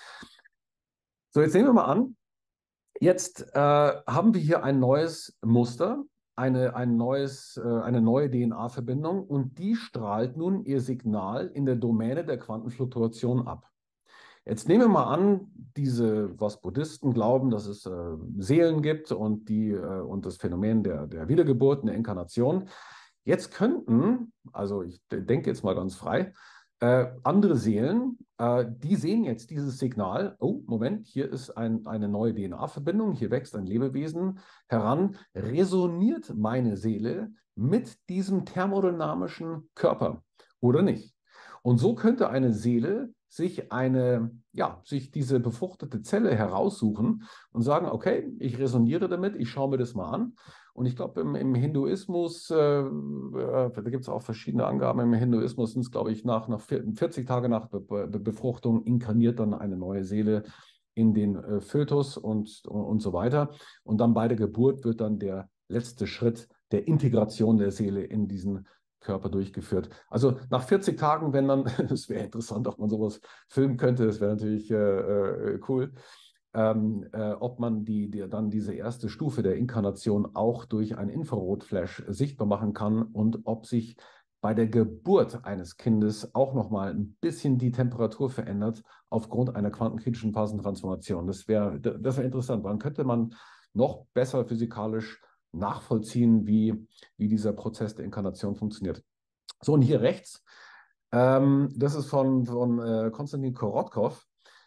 So, jetzt nehmen wir mal an, jetzt äh, haben wir hier ein neues Muster, eine, ein neues, äh, eine neue D N A-Verbindung und die strahlt nun ihr Signal in der Domäne der Quantenfluktuation ab. Jetzt nehmen wir mal an, diese, was Buddhisten glauben, dass es äh, Seelen gibt und, die, äh, und das Phänomen der, der Wiedergeburt, der Inkarnation. Jetzt könnten, also ich denke jetzt mal ganz frei, äh, andere Seelen, äh, die sehen jetzt dieses Signal, oh, Moment, hier ist ein, eine neue D N A-Verbindung, hier wächst ein Lebewesen heran, resoniert meine Seele mit diesem thermodynamischen Körper oder nicht? Und so könnte eine Seele sich eine, ja, sich diese befruchtete Zelle heraussuchen und sagen, okay, ich resoniere damit, ich schaue mir das mal an. Und ich glaube, im, im Hinduismus, äh, da gibt es auch verschiedene Angaben, im Hinduismus sind es, glaube ich, nach, nach vierzig Tage nach Be Be Befruchtung inkarniert dann eine neue Seele in den äh, Fötus und, und, und so weiter. Und dann bei der Geburt wird dann der letzte Schritt der Integration der Seele in diesen Körper durchgeführt. Also nach vierzig Tagen, wenn dann, es wäre interessant, ob man sowas filmen könnte, das wäre natürlich äh, äh, cool, ähm, äh, ob man die, die, dann diese erste Stufe der Inkarnation auch durch ein Infrarotflash sichtbar machen kann und ob sich bei der Geburt eines Kindes auch nochmal ein bisschen die Temperatur verändert aufgrund einer quantenkritischen Phasentransformation. Das wäre das wär interessant. Dann könnte man noch besser physikalisch nachvollziehen, wie, wie dieser Prozess der Inkarnation funktioniert. So, und hier rechts, ähm, das ist von, von äh, Konstantin Korotkov.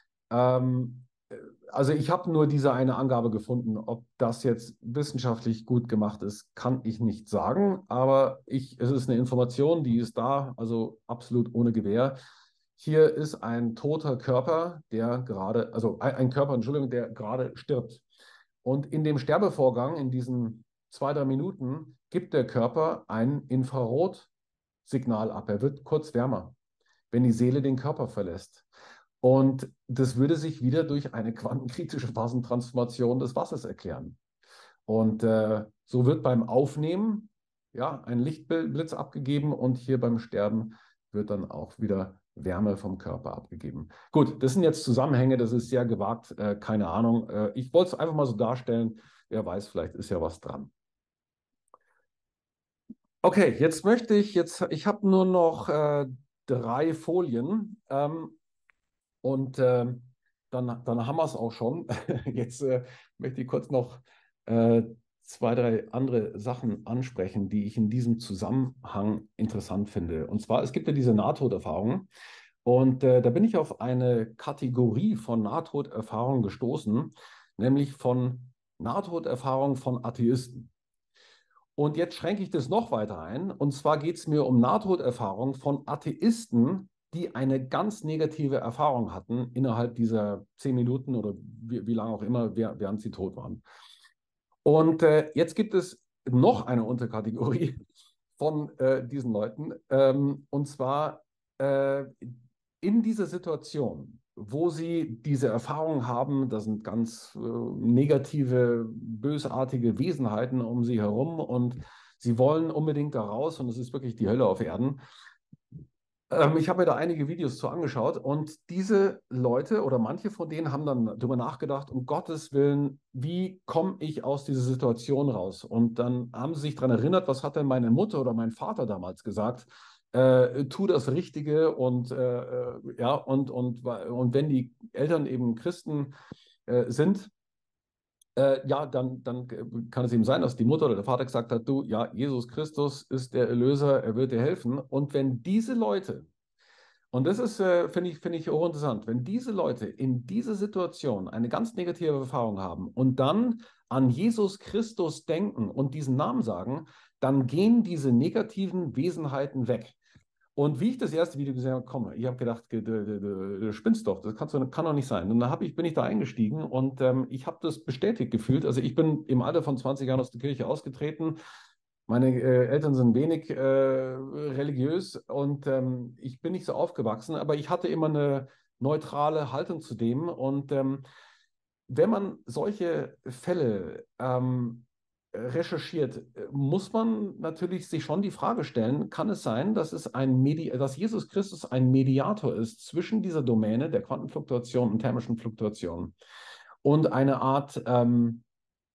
Ähm, also ich habe nur diese eine Angabe gefunden. Ob das jetzt wissenschaftlich gut gemacht ist, kann ich nicht sagen. Aber ich, es ist eine Information, die ist da, also absolut ohne Gewähr. Hier ist ein toter Körper, der gerade, also ein, ein Körper, Entschuldigung, der gerade stirbt. Und in dem Sterbevorgang, in diesen zwei, drei Minuten, gibt der Körper ein Infrarotsignal ab. Er wird kurz wärmer, wenn die Seele den Körper verlässt. Und das würde sich wieder durch eine quantenkritische Phasentransformation des Wassers erklären. Und äh, so wird beim Aufnehmen ja, ein Lichtblitz abgegeben und hier beim Sterben wird dann auch wieder Wärme vom Körper abgegeben. Gut, das sind jetzt Zusammenhänge, das ist sehr gewagt, äh, keine Ahnung. Äh, ich wollte es einfach mal so darstellen. Wer weiß, vielleicht ist ja was dran. Okay, jetzt möchte ich, jetzt, ich habe nur noch äh, drei Folien ähm, und äh, dann, dann haben wir es auch schon. Jetzt äh, möchte ich kurz noch äh, zwei, drei andere Sachen ansprechen, die ich in diesem Zusammenhang interessant finde. Und zwar, es gibt ja diese Nahtoderfahrungen. Und äh, da bin ich auf eine Kategorie von Nahtoderfahrungen gestoßen, nämlich von Nahtoderfahrungen von Atheisten. Und jetzt schränke ich das noch weiter ein. Und zwar geht es mir um Nahtoderfahrungen von Atheisten, die eine ganz negative Erfahrung hatten innerhalb dieser zehn Minuten oder wie, wie lange auch immer, während sie tot waren. Und äh, jetzt gibt es noch eine Unterkategorie von äh, diesen Leuten. Ähm, und zwar äh, in dieser Situation, wo sie diese Erfahrung haben, das sind ganz äh, negative, bösartige Wesenheiten um sie herum und sie wollen unbedingt da raus und es ist wirklich die Hölle auf Erden. Ähm, ich habe mir da einige Videos zu angeschaut und diese Leute oder manche von denen haben dann darüber nachgedacht, um Gottes Willen, wie komme ich aus dieser Situation raus? Und dann haben sie sich daran erinnert, was hat denn meine Mutter oder mein Vater damals gesagt? Äh, tu das Richtige und äh, ja, und, und, und wenn die Eltern eben Christen äh, sind, äh, ja, dann, dann kann es eben sein, dass die Mutter oder der Vater gesagt hat, du, ja, Jesus Christus ist der Erlöser, er wird dir helfen. Und wenn diese Leute, und das ist, äh, finde ich, finde ich hochinteressant, wenn diese Leute in dieser Situation eine ganz negative Erfahrung haben und dann an Jesus Christus denken und diesen Namen sagen, dann gehen diese negativen Wesenheiten weg. Und wie ich das erste Video gesehen habe, komm, ich habe gedacht, du, du, du, du spinnst doch, das kannst du, kann doch nicht sein. Und dann hab ich, bin ich da eingestiegen und ähm, ich habe das bestätigt gefühlt. Also ich bin im Alter von zwanzig Jahren aus der Kirche ausgetreten. Meine äh, Eltern sind wenig äh, religiös und ähm, ich bin nicht so aufgewachsen, aber ich hatte immer eine neutrale Haltung zu dem. Und ähm, wenn man solche Fälle ähm, recherchiert, muss man natürlich sich schon die Frage stellen, kann es sein, dass, es ein Medi dass Jesus Christus ein Mediator ist zwischen dieser Domäne der Quantenfluktuation und thermischen Fluktuation und eine Art ähm,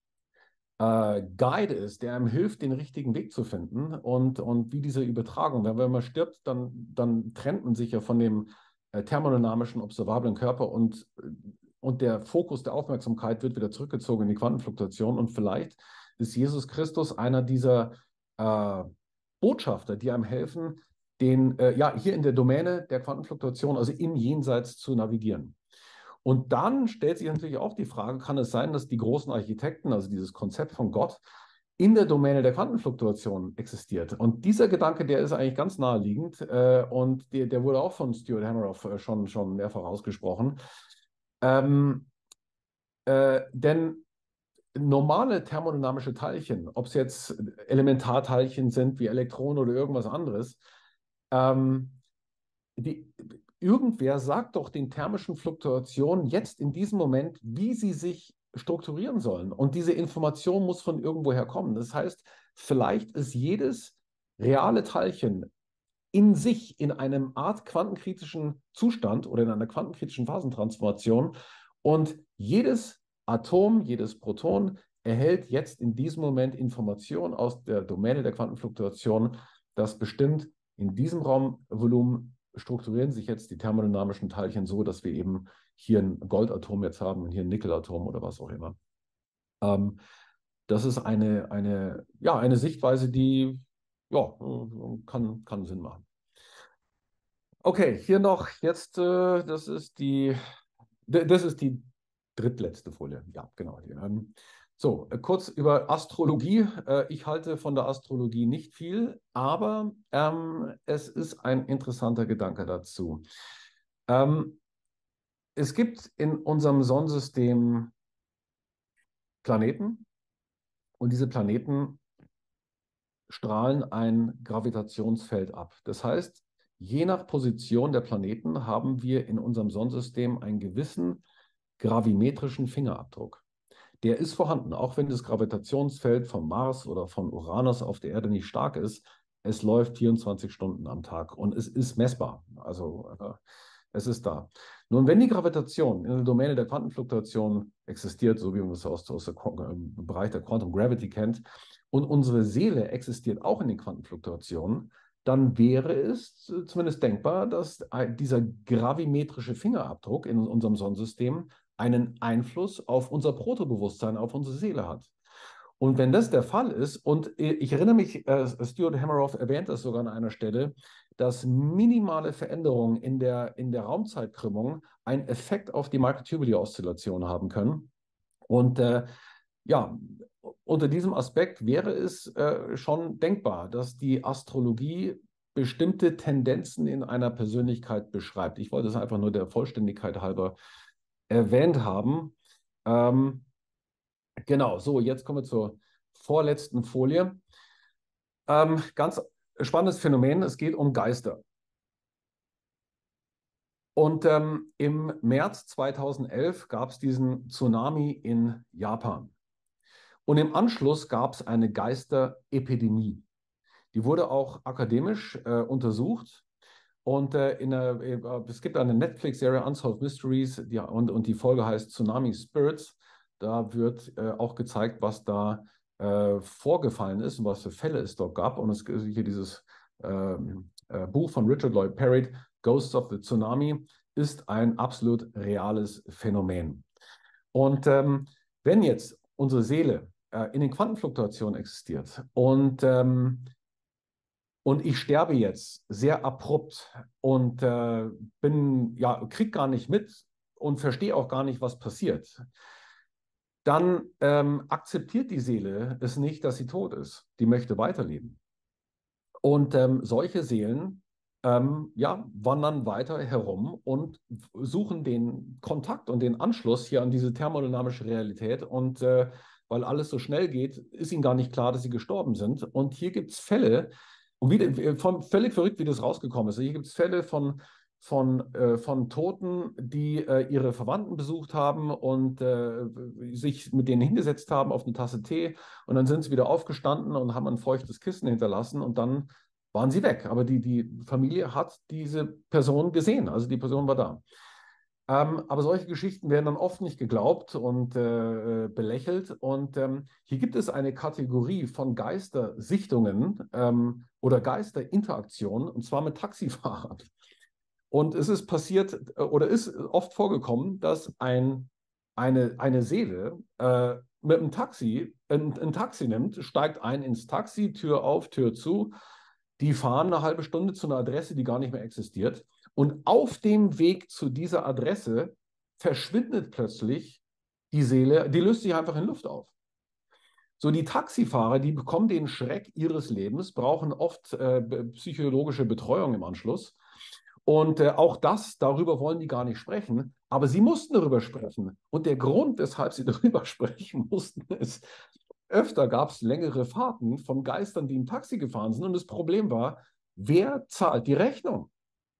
äh, Guide ist, der einem hilft, den richtigen Weg zu finden und, und wie diese Übertragung, wenn, wenn man stirbt, dann, dann trennt man sich ja von dem äh, thermodynamischen, observablen Körper und, und der Fokus der Aufmerksamkeit wird wieder zurückgezogen in die Quantenfluktuation und vielleicht ist Jesus Christus einer dieser äh, Botschafter, die einem helfen, den, äh, ja, hier in der Domäne der Quantenfluktuation, also im Jenseits zu navigieren. Und dann stellt sich natürlich auch die Frage, kann es sein, dass die großen Architekten, also dieses Konzept von Gott, in der Domäne der Quantenfluktuation existiert? Und dieser Gedanke, der ist eigentlich ganz naheliegend äh, und der, der wurde auch von Stuart Hameroff äh, schon, schon mehrfach ausgesprochen. Ähm, äh, denn normale thermodynamische Teilchen, ob es jetzt Elementarteilchen sind wie Elektronen oder irgendwas anderes, ähm, die, irgendwer sagt doch den thermischen Fluktuationen jetzt in diesem Moment, wie sie sich strukturieren sollen. Und diese Information muss von irgendwoher kommen. Das heißt, vielleicht ist jedes reale Teilchen in sich in einem Art quantenkritischen Zustand oder in einer quantenkritischen Phasentransformation und jedes Atom, jedes Proton erhält jetzt in diesem Moment Information aus der Domäne der Quantenfluktuation, das bestimmt, in diesem Raumvolumen strukturieren sich jetzt die thermodynamischen Teilchen so, dass wir eben hier ein Goldatom jetzt haben und hier ein Nickelatom oder was auch immer. Ähm, das ist eine, eine, ja, eine Sichtweise, die ja, kann, kann Sinn machen. Okay, hier noch jetzt, äh, das ist die, das ist die drittletzte Folie. Ja, genau. Ähm, so, äh, kurz über Astrologie. Äh, ich halte von der Astrologie nicht viel, aber ähm, es ist ein interessanter Gedanke dazu. Ähm, es gibt in unserem Sonnensystem Planeten und diese Planeten strahlen ein Gravitationsfeld ab. Das heißt, je nach Position der Planeten haben wir in unserem Sonnensystem einen gewissen gravimetrischen Fingerabdruck. Der ist vorhanden, auch wenn das Gravitationsfeld vom Mars oder von Uranus auf der Erde nicht stark ist. Es läuft vierundzwanzig Stunden am Tag und es ist messbar. Also äh, es ist da. Nun, wenn die Gravitation in der Domäne der Quantenfluktuation existiert, so wie man es aus, aus dem Bereich der Quantum Gravity kennt, und unsere Seele existiert auch in den Quantenfluktuationen, dann wäre es zumindest denkbar, dass dieser gravimetrische Fingerabdruck in unserem Sonnensystem einen Einfluss auf unser Protobewusstsein, auf unsere Seele hat. Und wenn das der Fall ist, und ich erinnere mich, äh, Stuart Hameroff erwähnt das sogar an einer Stelle, dass minimale Veränderungen in der, in der Raumzeitkrümmung einen Effekt auf die Microtubuli-Oszillation haben können. Und äh, ja, unter diesem Aspekt wäre es äh, schon denkbar, dass die Astrologie bestimmte Tendenzen in einer Persönlichkeit beschreibt. Ich wollte es einfach nur der Vollständigkeit halber erwähnt haben. Ähm, Genau, so, jetzt kommen wir zur vorletzten Folie. Ähm, ganz spannendes Phänomen, es geht um Geister. Und ähm, im März zweitausendelf gab es diesen Tsunami in Japan. Und im Anschluss gab es eine Geisterepidemie. Die wurde auch akademisch äh, untersucht. Und äh, in der, äh, es gibt eine Netflix-Serie Unsolved Mysteries, die, und, und die Folge heißt Tsunami Spirits. Da wird äh, auch gezeigt, was da äh, vorgefallen ist und was für Fälle es dort gab. Und es ist hier dieses äh, äh, Buch von Richard Lloyd Parrott, Ghosts of the Tsunami, ist ein absolut reales Phänomen. Und ähm, wenn jetzt unsere Seele äh, in den Quantenfluktuationen existiert und ähm, Und ich sterbe jetzt sehr abrupt und äh, bin, ja, krieg gar nicht mit und verstehe auch gar nicht, was passiert. Dann ähm, akzeptiert die Seele es nicht, dass sie tot ist. Die möchte weiterleben. Und ähm, solche Seelen ähm, ja, wandern weiter herum und suchen den Kontakt und den Anschluss hier an diese thermodynamische Realität. Und äh, weil alles so schnell geht, ist ihnen gar nicht klar, dass sie gestorben sind. Und hier gibt es Fälle, und wie, von, völlig verrückt, wie das rausgekommen ist. Hier gibt es Fälle von, von, äh, von Toten, die äh, ihre Verwandten besucht haben und äh, sich mit denen hingesetzt haben auf eine Tasse Tee. Und dann sind sie wieder aufgestanden und haben ein feuchtes Kissen hinterlassen und dann waren sie weg. Aber die, die Familie hat diese Person gesehen. Also die Person war da. Ähm, aber solche Geschichten werden dann oft nicht geglaubt und äh, belächelt. Und ähm, hier gibt es eine Kategorie von Geistersichtungen ähm, oder Geisterinteraktionen, und zwar mit Taxifahrern. Und es ist passiert äh, oder ist oft vorgekommen, dass ein, eine, eine Seele äh, mit einem Taxi ein, ein Taxi nimmt, steigt ein ins Taxi, Tür auf, Tür zu. Die fahren eine halbe Stunde zu einer Adresse, die gar nicht mehr existiert. Und auf dem Weg zu dieser Adresse verschwindet plötzlich die Seele, die löst sich einfach in Luft auf. So, die Taxifahrer, die bekommen den Schreck ihres Lebens, brauchen oft äh, psychologische Betreuung im Anschluss. Und äh, auch das, darüber wollen die gar nicht sprechen, aber sie mussten darüber sprechen. Und der Grund, weshalb sie darüber sprechen mussten, ist, öfter gab es längere Fahrten von Geistern, die im Taxi gefahren sind. Und das Problem war, wer zahlt die Rechnung?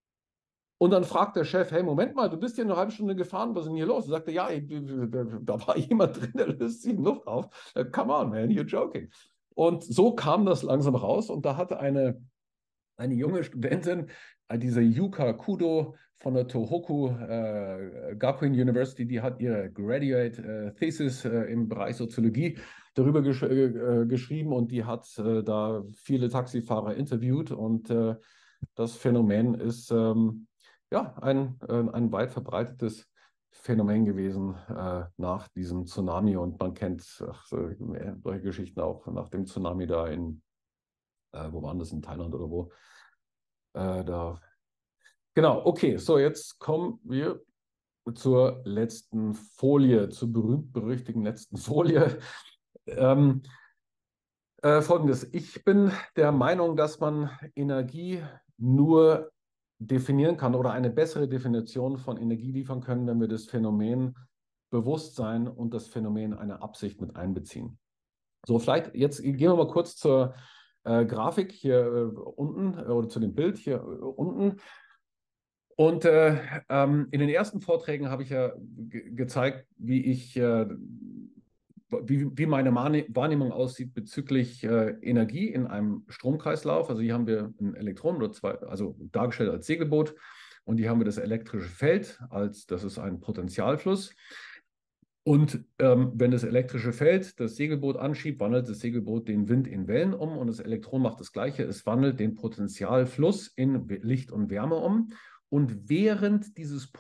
Und dann fragt der Chef, hey, Moment mal, du bist hier eine halbe Stunde gefahren, was ist denn hier los? Und sagte, ja, da war jemand drin, der löst sich in Luft auf. Come on, man, you're joking. Und so kam das langsam raus. Und da hatte eine, eine junge Studentin, diese Yuka Kudo von der Tohoku äh, Gakuen University, die hat ihre Graduate äh, Thesis äh, im Bereich Soziologie darüber gesch äh, geschrieben und die hat äh, da viele Taxifahrer interviewt und äh, das Phänomen ist ähm, ja ein, äh, ein weit verbreitetes Phänomen gewesen äh, nach diesem Tsunami und man kennt ach, solche Geschichten auch nach dem Tsunami da in, äh, wo waren das, in Thailand oder wo? Äh, da. Genau, okay, so jetzt kommen wir zur letzten Folie, zur berühmt-berüchtigten letzten Folie. Ähm, äh, Folgendes, ich bin der Meinung, dass man Energie nur definieren kann oder eine bessere Definition von Energie liefern können, wenn wir das Phänomen Bewusstsein und das Phänomen einer Absicht mit einbeziehen. So, vielleicht jetzt gehen wir mal kurz zur äh, Grafik hier äh, unten äh, oder zu dem Bild hier äh, unten. Und äh, ähm, in den ersten Vorträgen habe ich ja ge gezeigt, wie ich, äh, wie, wie meine Wahrnehmung aussieht bezüglich äh, Energie in einem Stromkreislauf. Also hier haben wir ein Elektron oder zwei, also dargestellt als Segelboot. Und hier haben wir das elektrische Feld, als das ist ein Potentialfluss. Und ähm, wenn das elektrische Feld das Segelboot anschiebt, wandelt das Segelboot den Wind in Wellen um und das Elektron macht das Gleiche. Es wandelt den Potentialfluss in Licht und Wärme um. Und während dieses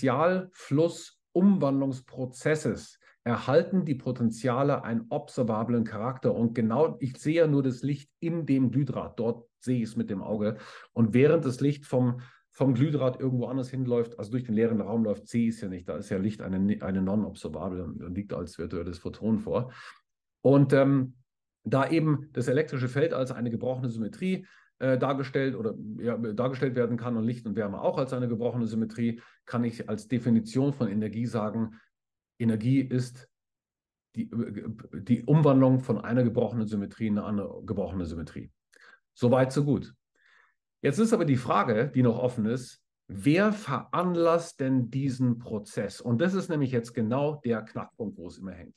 Potentialfluss-Umwandlungsprozesses erhalten die Potentiale einen observablen Charakter. Und genau, ich sehe ja nur das Licht in dem Glühdraht. Dort sehe ich es mit dem Auge. Und während das Licht vom vom Glühdraht irgendwo anders hinläuft, also durch den leeren Raum läuft, sehe ich es ja nicht. Da ist ja Licht eine, eine non-observable und liegt als virtuelles Photon vor. Und ähm, da eben das elektrische Feld als eine gebrochene Symmetrie äh, dargestellt oder ja, dargestellt werden kann und Licht und Wärme auch als eine gebrochene Symmetrie, kann ich als Definition von Energie sagen, Energie ist die, die Umwandlung von einer gebrochenen Symmetrie in eine andere gebrochene Symmetrie. Soweit, so gut. Jetzt ist aber die Frage, die noch offen ist, wer veranlasst denn diesen Prozess? Und das ist nämlich jetzt genau der Knackpunkt, wo es immer hängt.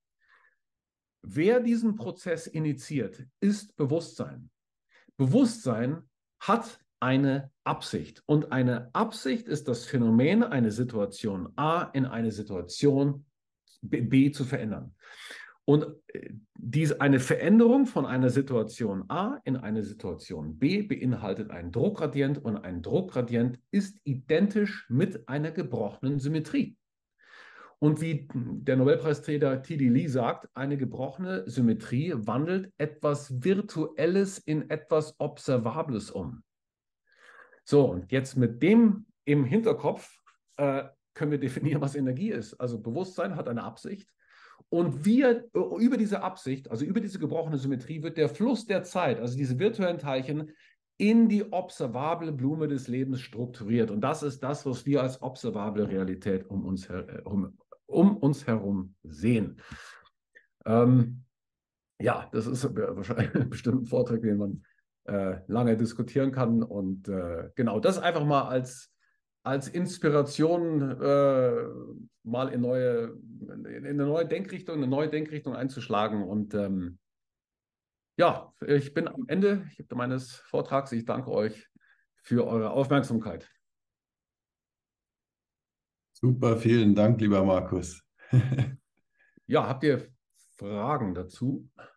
Wer diesen Prozess initiiert, ist Bewusstsein. Bewusstsein hat eine Absicht. Und eine Absicht ist das Phänomen, eine Situation A in eine Situation B zu verändern. Und diese, eine Veränderung von einer Situation A in eine Situation B beinhaltet einen Druckgradient und ein Druckgradient ist identisch mit einer gebrochenen Symmetrie. Und wie der Nobelpreisträger T D Lee sagt, eine gebrochene Symmetrie wandelt etwas Virtuelles in etwas Observables um. So, und jetzt mit dem im Hinterkopf äh, können wir definieren, was Energie ist. Also Bewusstsein hat eine Absicht. Und wir, über diese Absicht, also über diese gebrochene Symmetrie, wird der Fluss der Zeit, also diese virtuellen Teilchen, in die observable Blume des Lebens strukturiert. Und das ist das, was wir als observable Realität um uns, her um, um uns herum sehen. Ähm, ja, das ist wahrscheinlich bestimmt ein Vortrag, den man äh, lange diskutieren kann. Und äh, genau, das einfach mal als als Inspiration äh, mal in, neue, in eine neue Denkrichtung, eine neue Denkrichtung einzuschlagen. Und ähm, ja, ich bin am Ende meines Vortrags. Ich danke euch für eure Aufmerksamkeit. Super, vielen Dank, lieber Markus. Ja, habt ihr Fragen dazu?